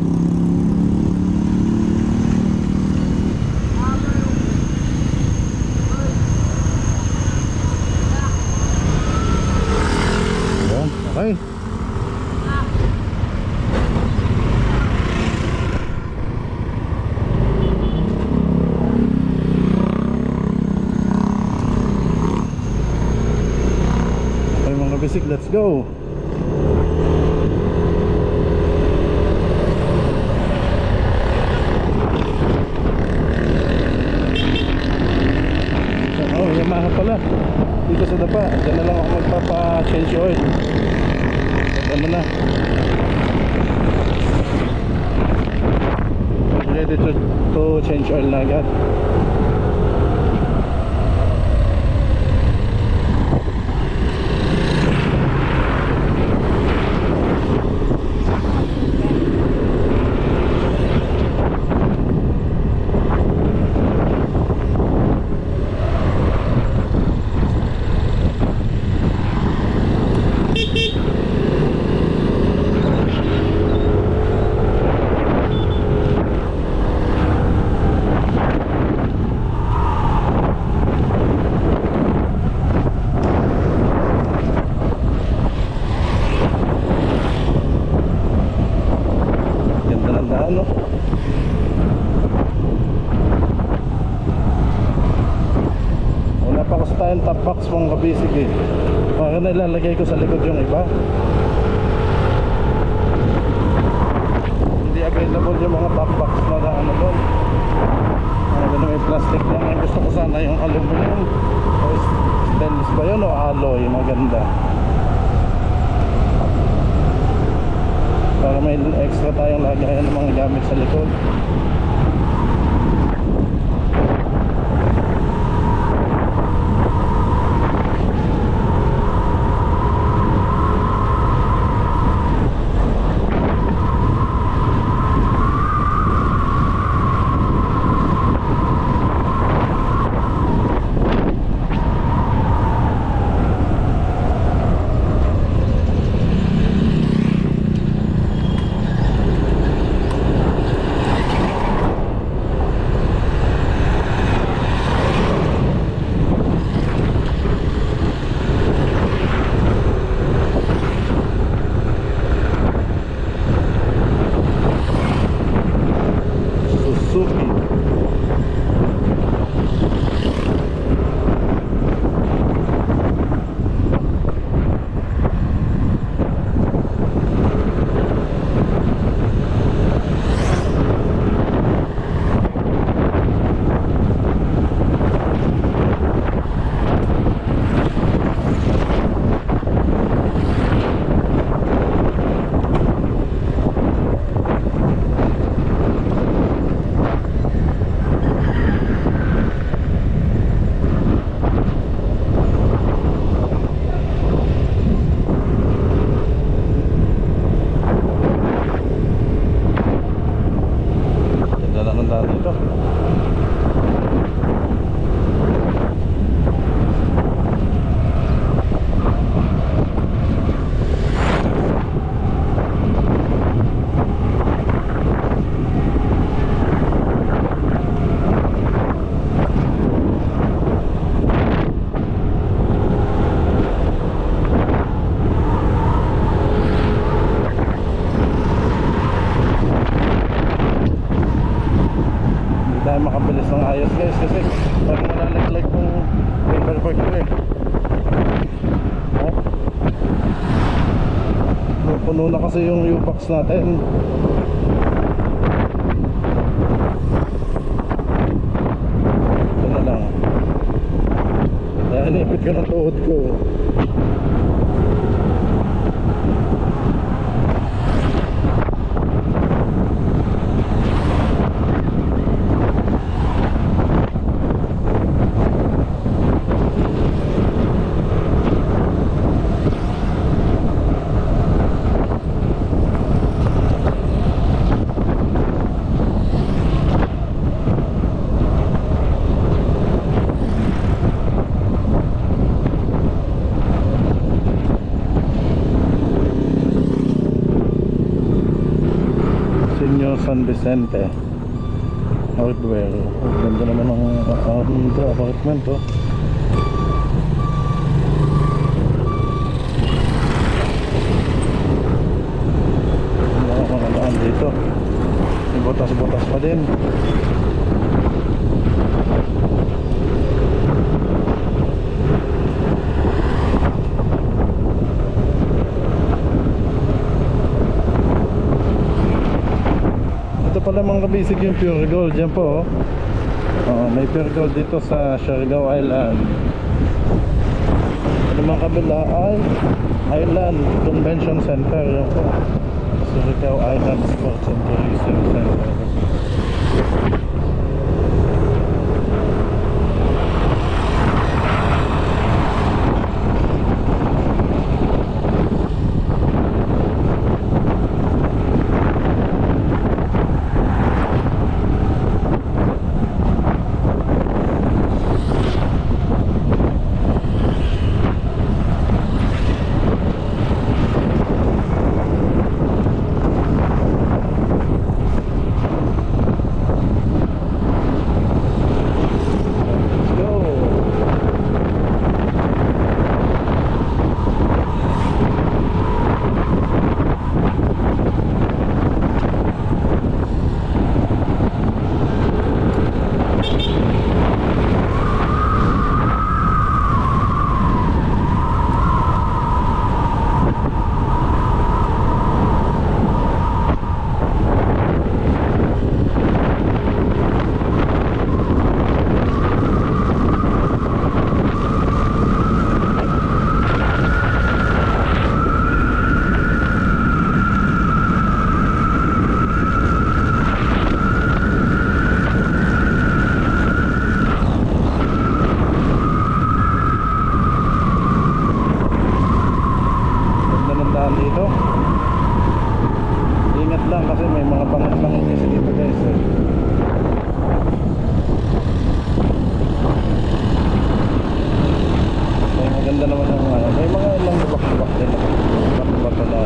Ayan, okay. Let's go. Lagyan mo na. Ready to change oil na agad. Tayong top box mga kabisig eh. Baka na ilalagay ko sa likod yung iba. Hindi available yung mga top box na ano doon. Ano may plastic lang. Gusto ko sana yung aluminum o stainless ba yun o alloy. Maganda para may extra tayong lagayan ng mga gamit sa likod. Makabilis ng ayos guys kasi parang malalaglag yung paperboard ko eh. Puno na kasi yung U-box natin. Ito na lang. Dahil nipit ka ng tuhod ko. San Vicente Hardware. Ganda naman ng apartment oh. Mga daan dito, may butas-butas pa din. Pala mga kabisig yung Pure Gold dyan po oh. May Pure Gold dito sa Siargao Island. Ano mga kabila ay Island Convention Center yun po. Surigao Island Sports and Tourism Center. Dito ingat lang kasi may mga bangat-bangat kasi dito guys eh. May maganda naman ang may mga ilang lubak-lubak din lubak-lubak na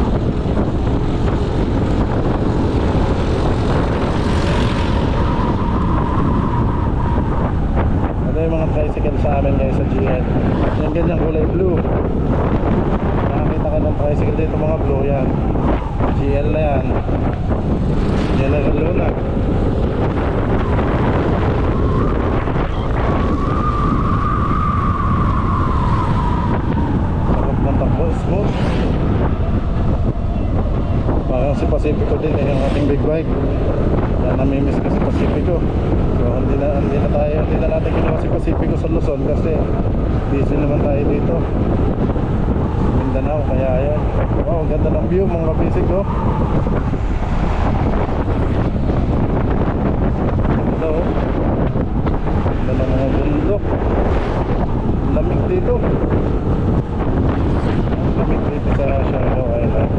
ano yung mga tricycle sa amin guys sa GL yung ganyang kulay blue. Nakakita ka ng tricycle dito mga blue yan. GL na yan. GL na Luna. Sarap ng takbo. Smooth. Parang si Pacifico din eh, yung ating big bike. Kaya namimiss ko si Pacifico. So hindi na natin ginawa si Pacifico sa Luzon kasi busy naman tayo dito. Mindanao, kaya ayan. Oh, ganda ng view mga kabisig oh. Ganda oh. Ganda ng mga bundok. Lamig dito. Lamig dito sa Siargao Island.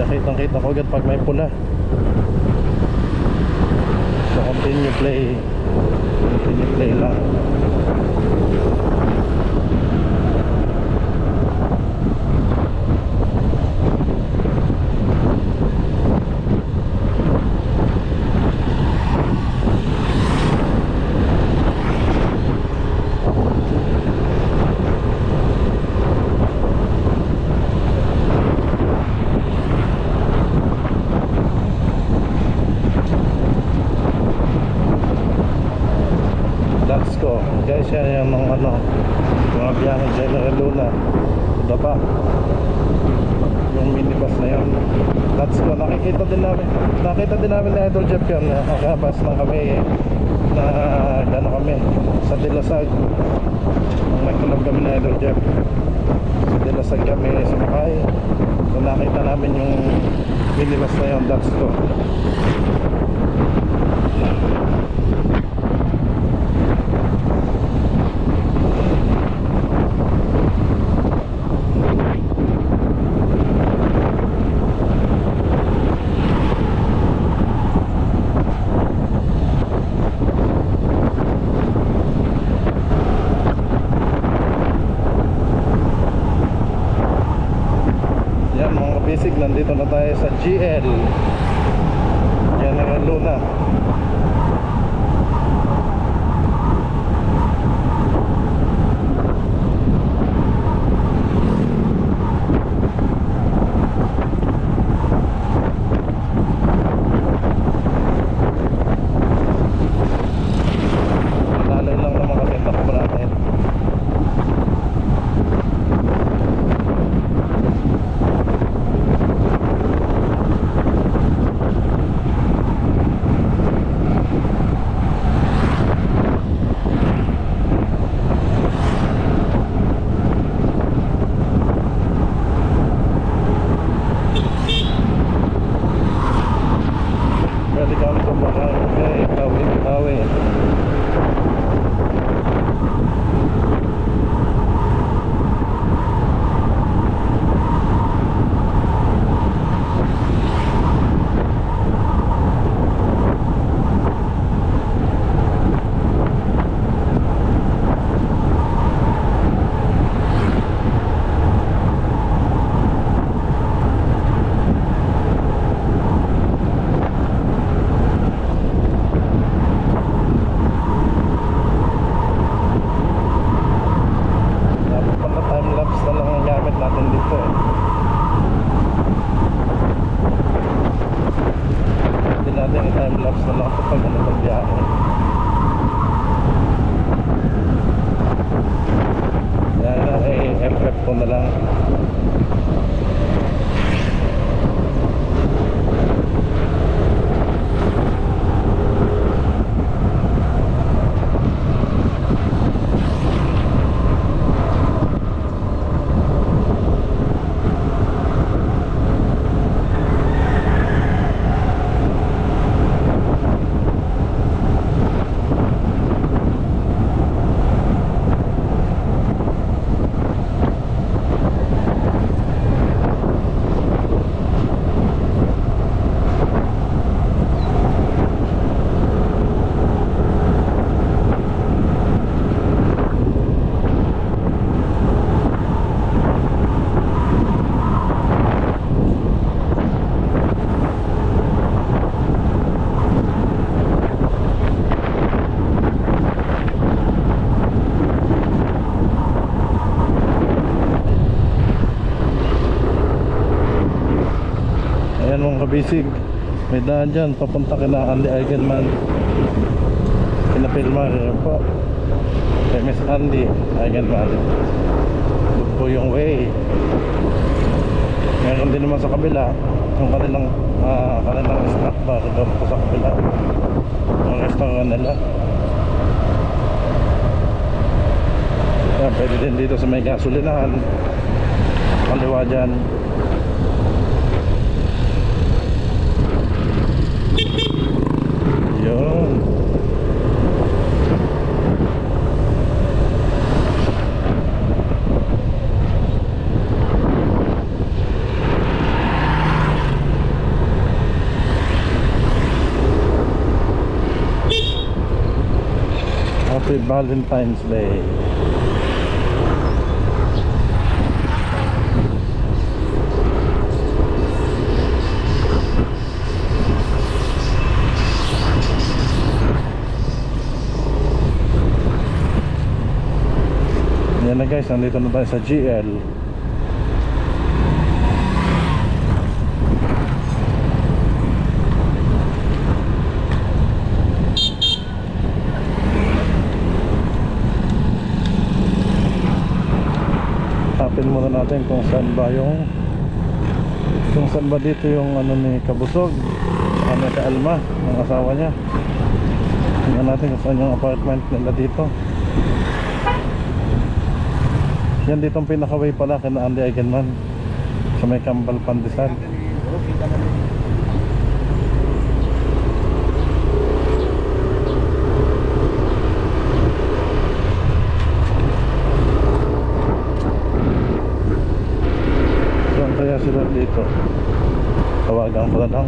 Kitang-kita ko agad pag may pula. So continue play lang. Guys, yan yung mga biyahe General Luna. Iba pa yung minibus na yun. That's ko. Nakita din namin na Idol Jeff yun. Nakakabas lang kami na gano'n kami sa Dilasag. Nagkulog kami na Idol Jeff sa Dilasag kami sumakay. So nakita namin yung minibus na yun. That's ko. Nandito na tayo sa GL General Luna. Lalay lang naman kasi takbo natin. Time-lapse na lang kapag magbiyahe. Yan na, FF ko na lang. Kabisig, may daan dyan papunta kina Andy Eigenman, kina Pilmar. Yan po kay Miss Andy Eigenman. Doon po yung way. Meron din naman sa kabila yung kanilang snack bar. Doon po sa kabila yung restaurant nila. Yan, pwede din dito sa may gasolinahan kaliwa dyan. Yun. Happy Valentine's Day. Yan na guys, nandito na tayo sa GL. Tapin muna natin kung saan ba dito yung ano ni Kabusog, ano si Alma, ng asawa niya. Tingnan natin kung saan yung apartment nila dito. Yan dito ang pinakaway pala kina Andy Eigenman sa may Kambal Pandesal. Saan kaya sila dito? Tawagan ko na lang.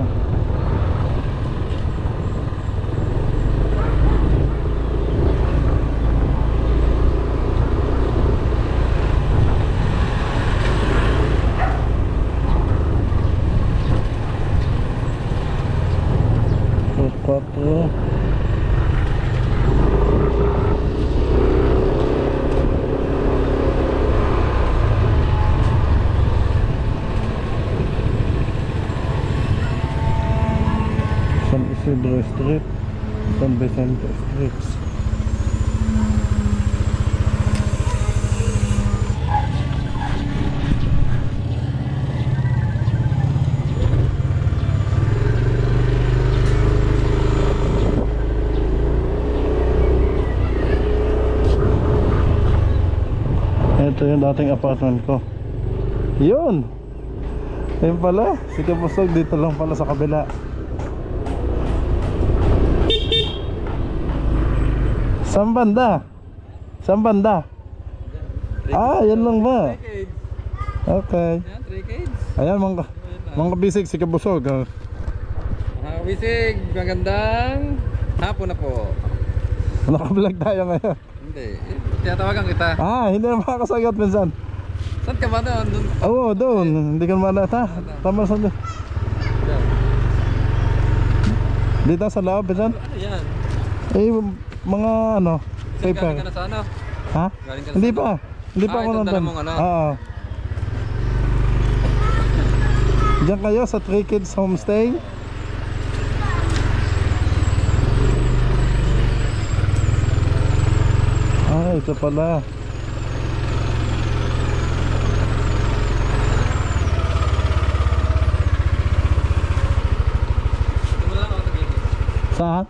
Quatro. San Isidro Street, San Vicente Street. Ito yung dating apartment ko. Yun! Ayun pala, si Kabusog dito lang pala sa kabila. Saan banda? Saan banda? Ah, yan lang ba? Okay. Ayan, mga bisig si Kabusog. Bisig, magandang hapon na po. Naka-vlog tayo ngayon. Hindi, tinatawagan kita. Ah, hindi na makakasagot minsan. Saan ka ba doon? Oo, doon. Hindi ka naman ata. Tama saan doon. Dito sa loob, minsan? Ano yan? Eh, mga ano, paper. Galing ka na sa ano? Ha? Galing ka na Hindi sa pa. Hindi pa ako ito, dala nandun. mong ano? Oo. Diyan kayo sa 3 Kids Homestay. Ah, ito pala. Saan?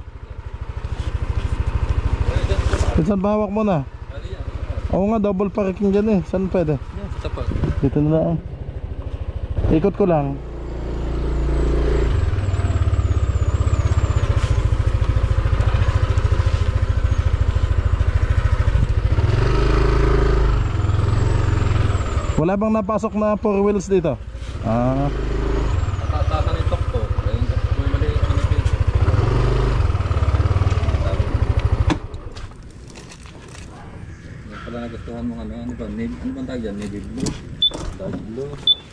Saan bahawak mo na? Oo nga, double parking dyan eh. Saan pwede? Yan, sa tapat. Dito na lang. Ikot ko lang. Wala bang napasok na 4 wheels dito? Ah. Tatanitok to. Ayun, may maliit na nipis. Yan pala nagustuhan mo ano ba? Ano bang tawag yan? Navy blue? Dark blue?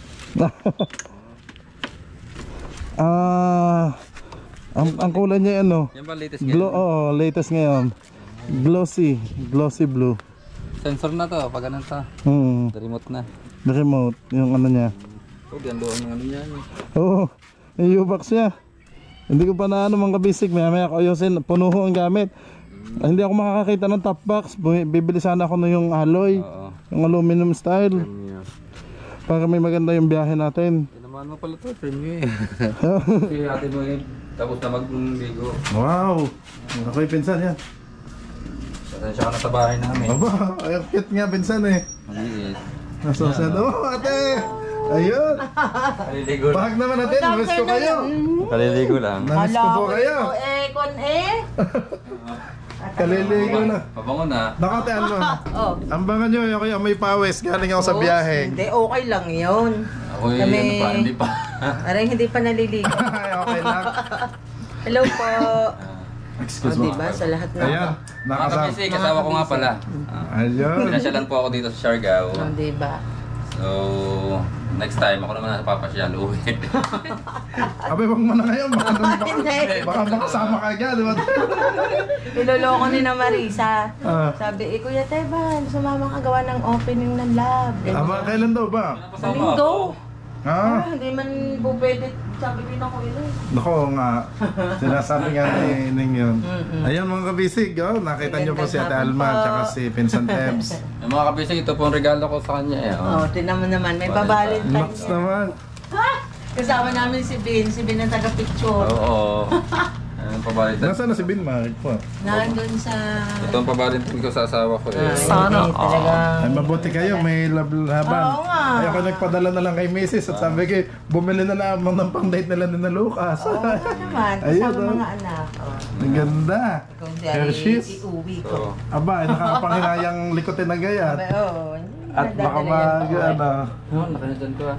Ang kulay niya ano? Yan ba latest ngayon? Oo, latest ngayon. Glossy blue. Sensor na to, pag ganun ta. The remote na. The remote, yung ano niya. Oh, yan doon yung ano niya. Oo, yung U-box niya. Hindi ko pa na ano mga kabisig, maya ako ayusin, punuho ang gamit. Hindi ako makakakita ng top box. Bibili sana ako ng yung alloy. Yung aluminum style. Para may maganda yung biyahe natin. Tinamaan mo pala to, premium eh. Kaya atin mo yun, tapos na mag-bigo. Wow, ako'y pinsan yan. Pasensya ka na sa bahay namin. Aba, ay cute nga pinsan eh. Maliit. Nasosan. Oh, ate! Ayun! Kaliligo lang. Bahag naman natin, namiss ko kayo. Kaliligo lang. Namiss ko po kayo. Kon Kaliligo na. Pabango na. Nakataan mo. Oh. Ambangan nyo, ako yung may pawis. Galing ako sa biyahe. Hindi, okay lang yun. Ako ano pa, hindi pa. Aray, hindi pa naliligo. Ay, okay lang. Hello po. Excuse O, mo. diba? Sa lahat ng... Ayan, Mga nakasama. kabisig, kasama ko nga pala. Ayun. Pinasyalan po ako dito sa Siargao. O, diba? So, next time, ako naman napapasyal, uwi. Abay, wag mo na ngayon. Hindi. Baka makasama ka agad. Diba? Niloloko ni na Marisa. Ah. Sabi, Kuya Teban, sumama ka gawa ng opening ng lab. Aba, kailan daw ba? Sa linggo. Ha? Hindi man po pwede. Sabi ko na ko yun. Nako nga, sinasabi nga ni Ning yun. Ayun mga kabisig, oh, nakita niyo po si Ate Alma at saka si Vincent Ebbs. Yung mga kabisig, ito po ang regalo ko sa kanya eh. Oh, tinan mo naman. May babalintine. Max naman. Ha? Kasama namin si Bin. Si Bin ang taga-picture. Oo. Ayun, pabalitan. Nasaan na si Bin Mark po? Nandun sa... Ito ang pabalitan ko sa asawa ko eh. Sana. Talaga. Ay, mabuti kayo, may laban. Oo nga. Ay, ako nagpadala na lang kay Mrs. at sabi ko, bumili na lamang ng pang-date nila ni na Lucas. Oo naman. Ayun, Kasama oh. mga anak. Oh. Ang ganda. Kung di Hershey's. iuwi ko. So, Aba, nakakapanginayang likotin na gayat. Sabi, oo. Hindi At baka nadadala yan pa uwi. nakanadyan ko ah.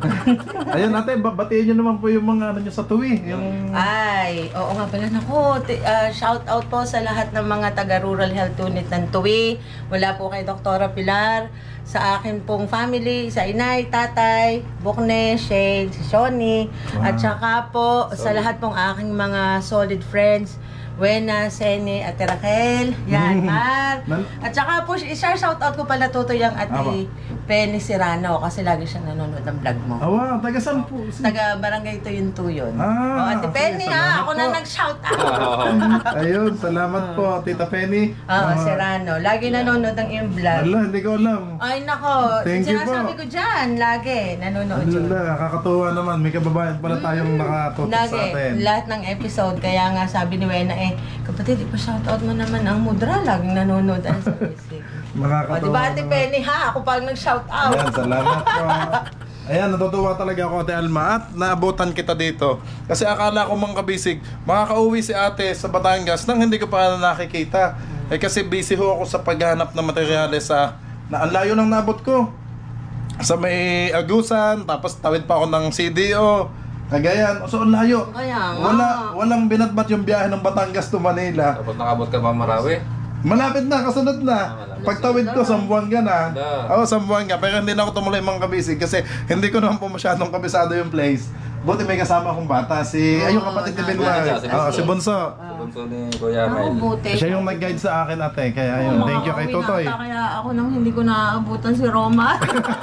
Ayun ate, babatiin nyo naman po yung mga ano nyo sa tuwi. Yung... Ay, oo nga pala. Naku, shout out po sa lahat ng mga taga-rural health unit ng Tuwi. Mula po kay Dr. Pilar, sa akin pong family, sa inay, tatay, Bukne, Shade, si Shoni, at saka po sa lahat pong aking mga solid friends, Wena, Sene, Ate Raquel, yan, Mar. At saka po, shoutout ko pala tutoy ang Ate Penny Serrano kasi lagi siya nanonood ng vlog mo. Awa, taga saan po? Taga Barangay Tuyun-Tuyon. Ah, Ate sige, Penny salamat ako na po. nag-shoutout. Ayun, salamat po, Tita Penny. Oo, Serrano. Lagi nanonood ng iyong vlog. Ala, hindi ko alam. Ay, nako. Thank you po. Sinasabi ko dyan, lagi. Nanonood yun. Ala, nakakatuwa naman. May kababayan pala tayong nakatutok Lagi. sa atin. Lahat ng episode. Kaya nga sabi ni Wena kapatid, ipa-shoutout mo naman ang Mudra. Laging nanonood. Ano sa music. O, Nakakatuwa diba Ate naman. Penny ha? Ako pang nag-shoutout. Ayan, salamat po. Ayan, natutuwa talaga ako Ate Alma at naabutan kita dito. Kasi akala ko mga kabisig, makakauwi si ate sa Batangas nang hindi ko pa nakikita. Eh kasi busy ho ako sa paghanap ng materyales na ang layo nang naabot ko. Sa may Agusan, tapos tawid pa ako ng CDO, Cagayan. So ang layo. Kaya nga. Walang binatbat yung biyahe ng Batangas to Manila. Tapos nakabot ka pa Marawi. Malapit na, kasunod na. Pagtawid ko, Sambuanga na. Da. Oo, Sambuanga. Pero hindi na ako tumuloy mga kabisig kasi hindi ko naman po masyadong kabisado yung place. Buti may kasama akong bata, yung kapatid ni Benmar. Si Bunso. Bunso ni Kuya Ako, Mel. buti. Siya yung nag-guide sa akin ate, kaya ayun, thank you kay Makakauwi Totoy. na ata, kaya ako nang hindi ko naaabutan si Roma.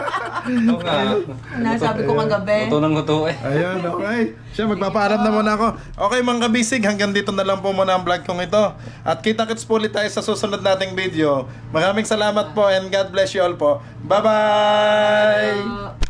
Oo nga. Nasabi ko kagabi. Luto ng luto eh. Ayun, okay. Siya, magpapaalam na muna ako. Okay mga kabisig, hanggang dito na lang po muna ang vlog kong ito. At kita-kits po ulit tayo sa susunod nating video. Maraming salamat po and God bless you all po. Bye-bye!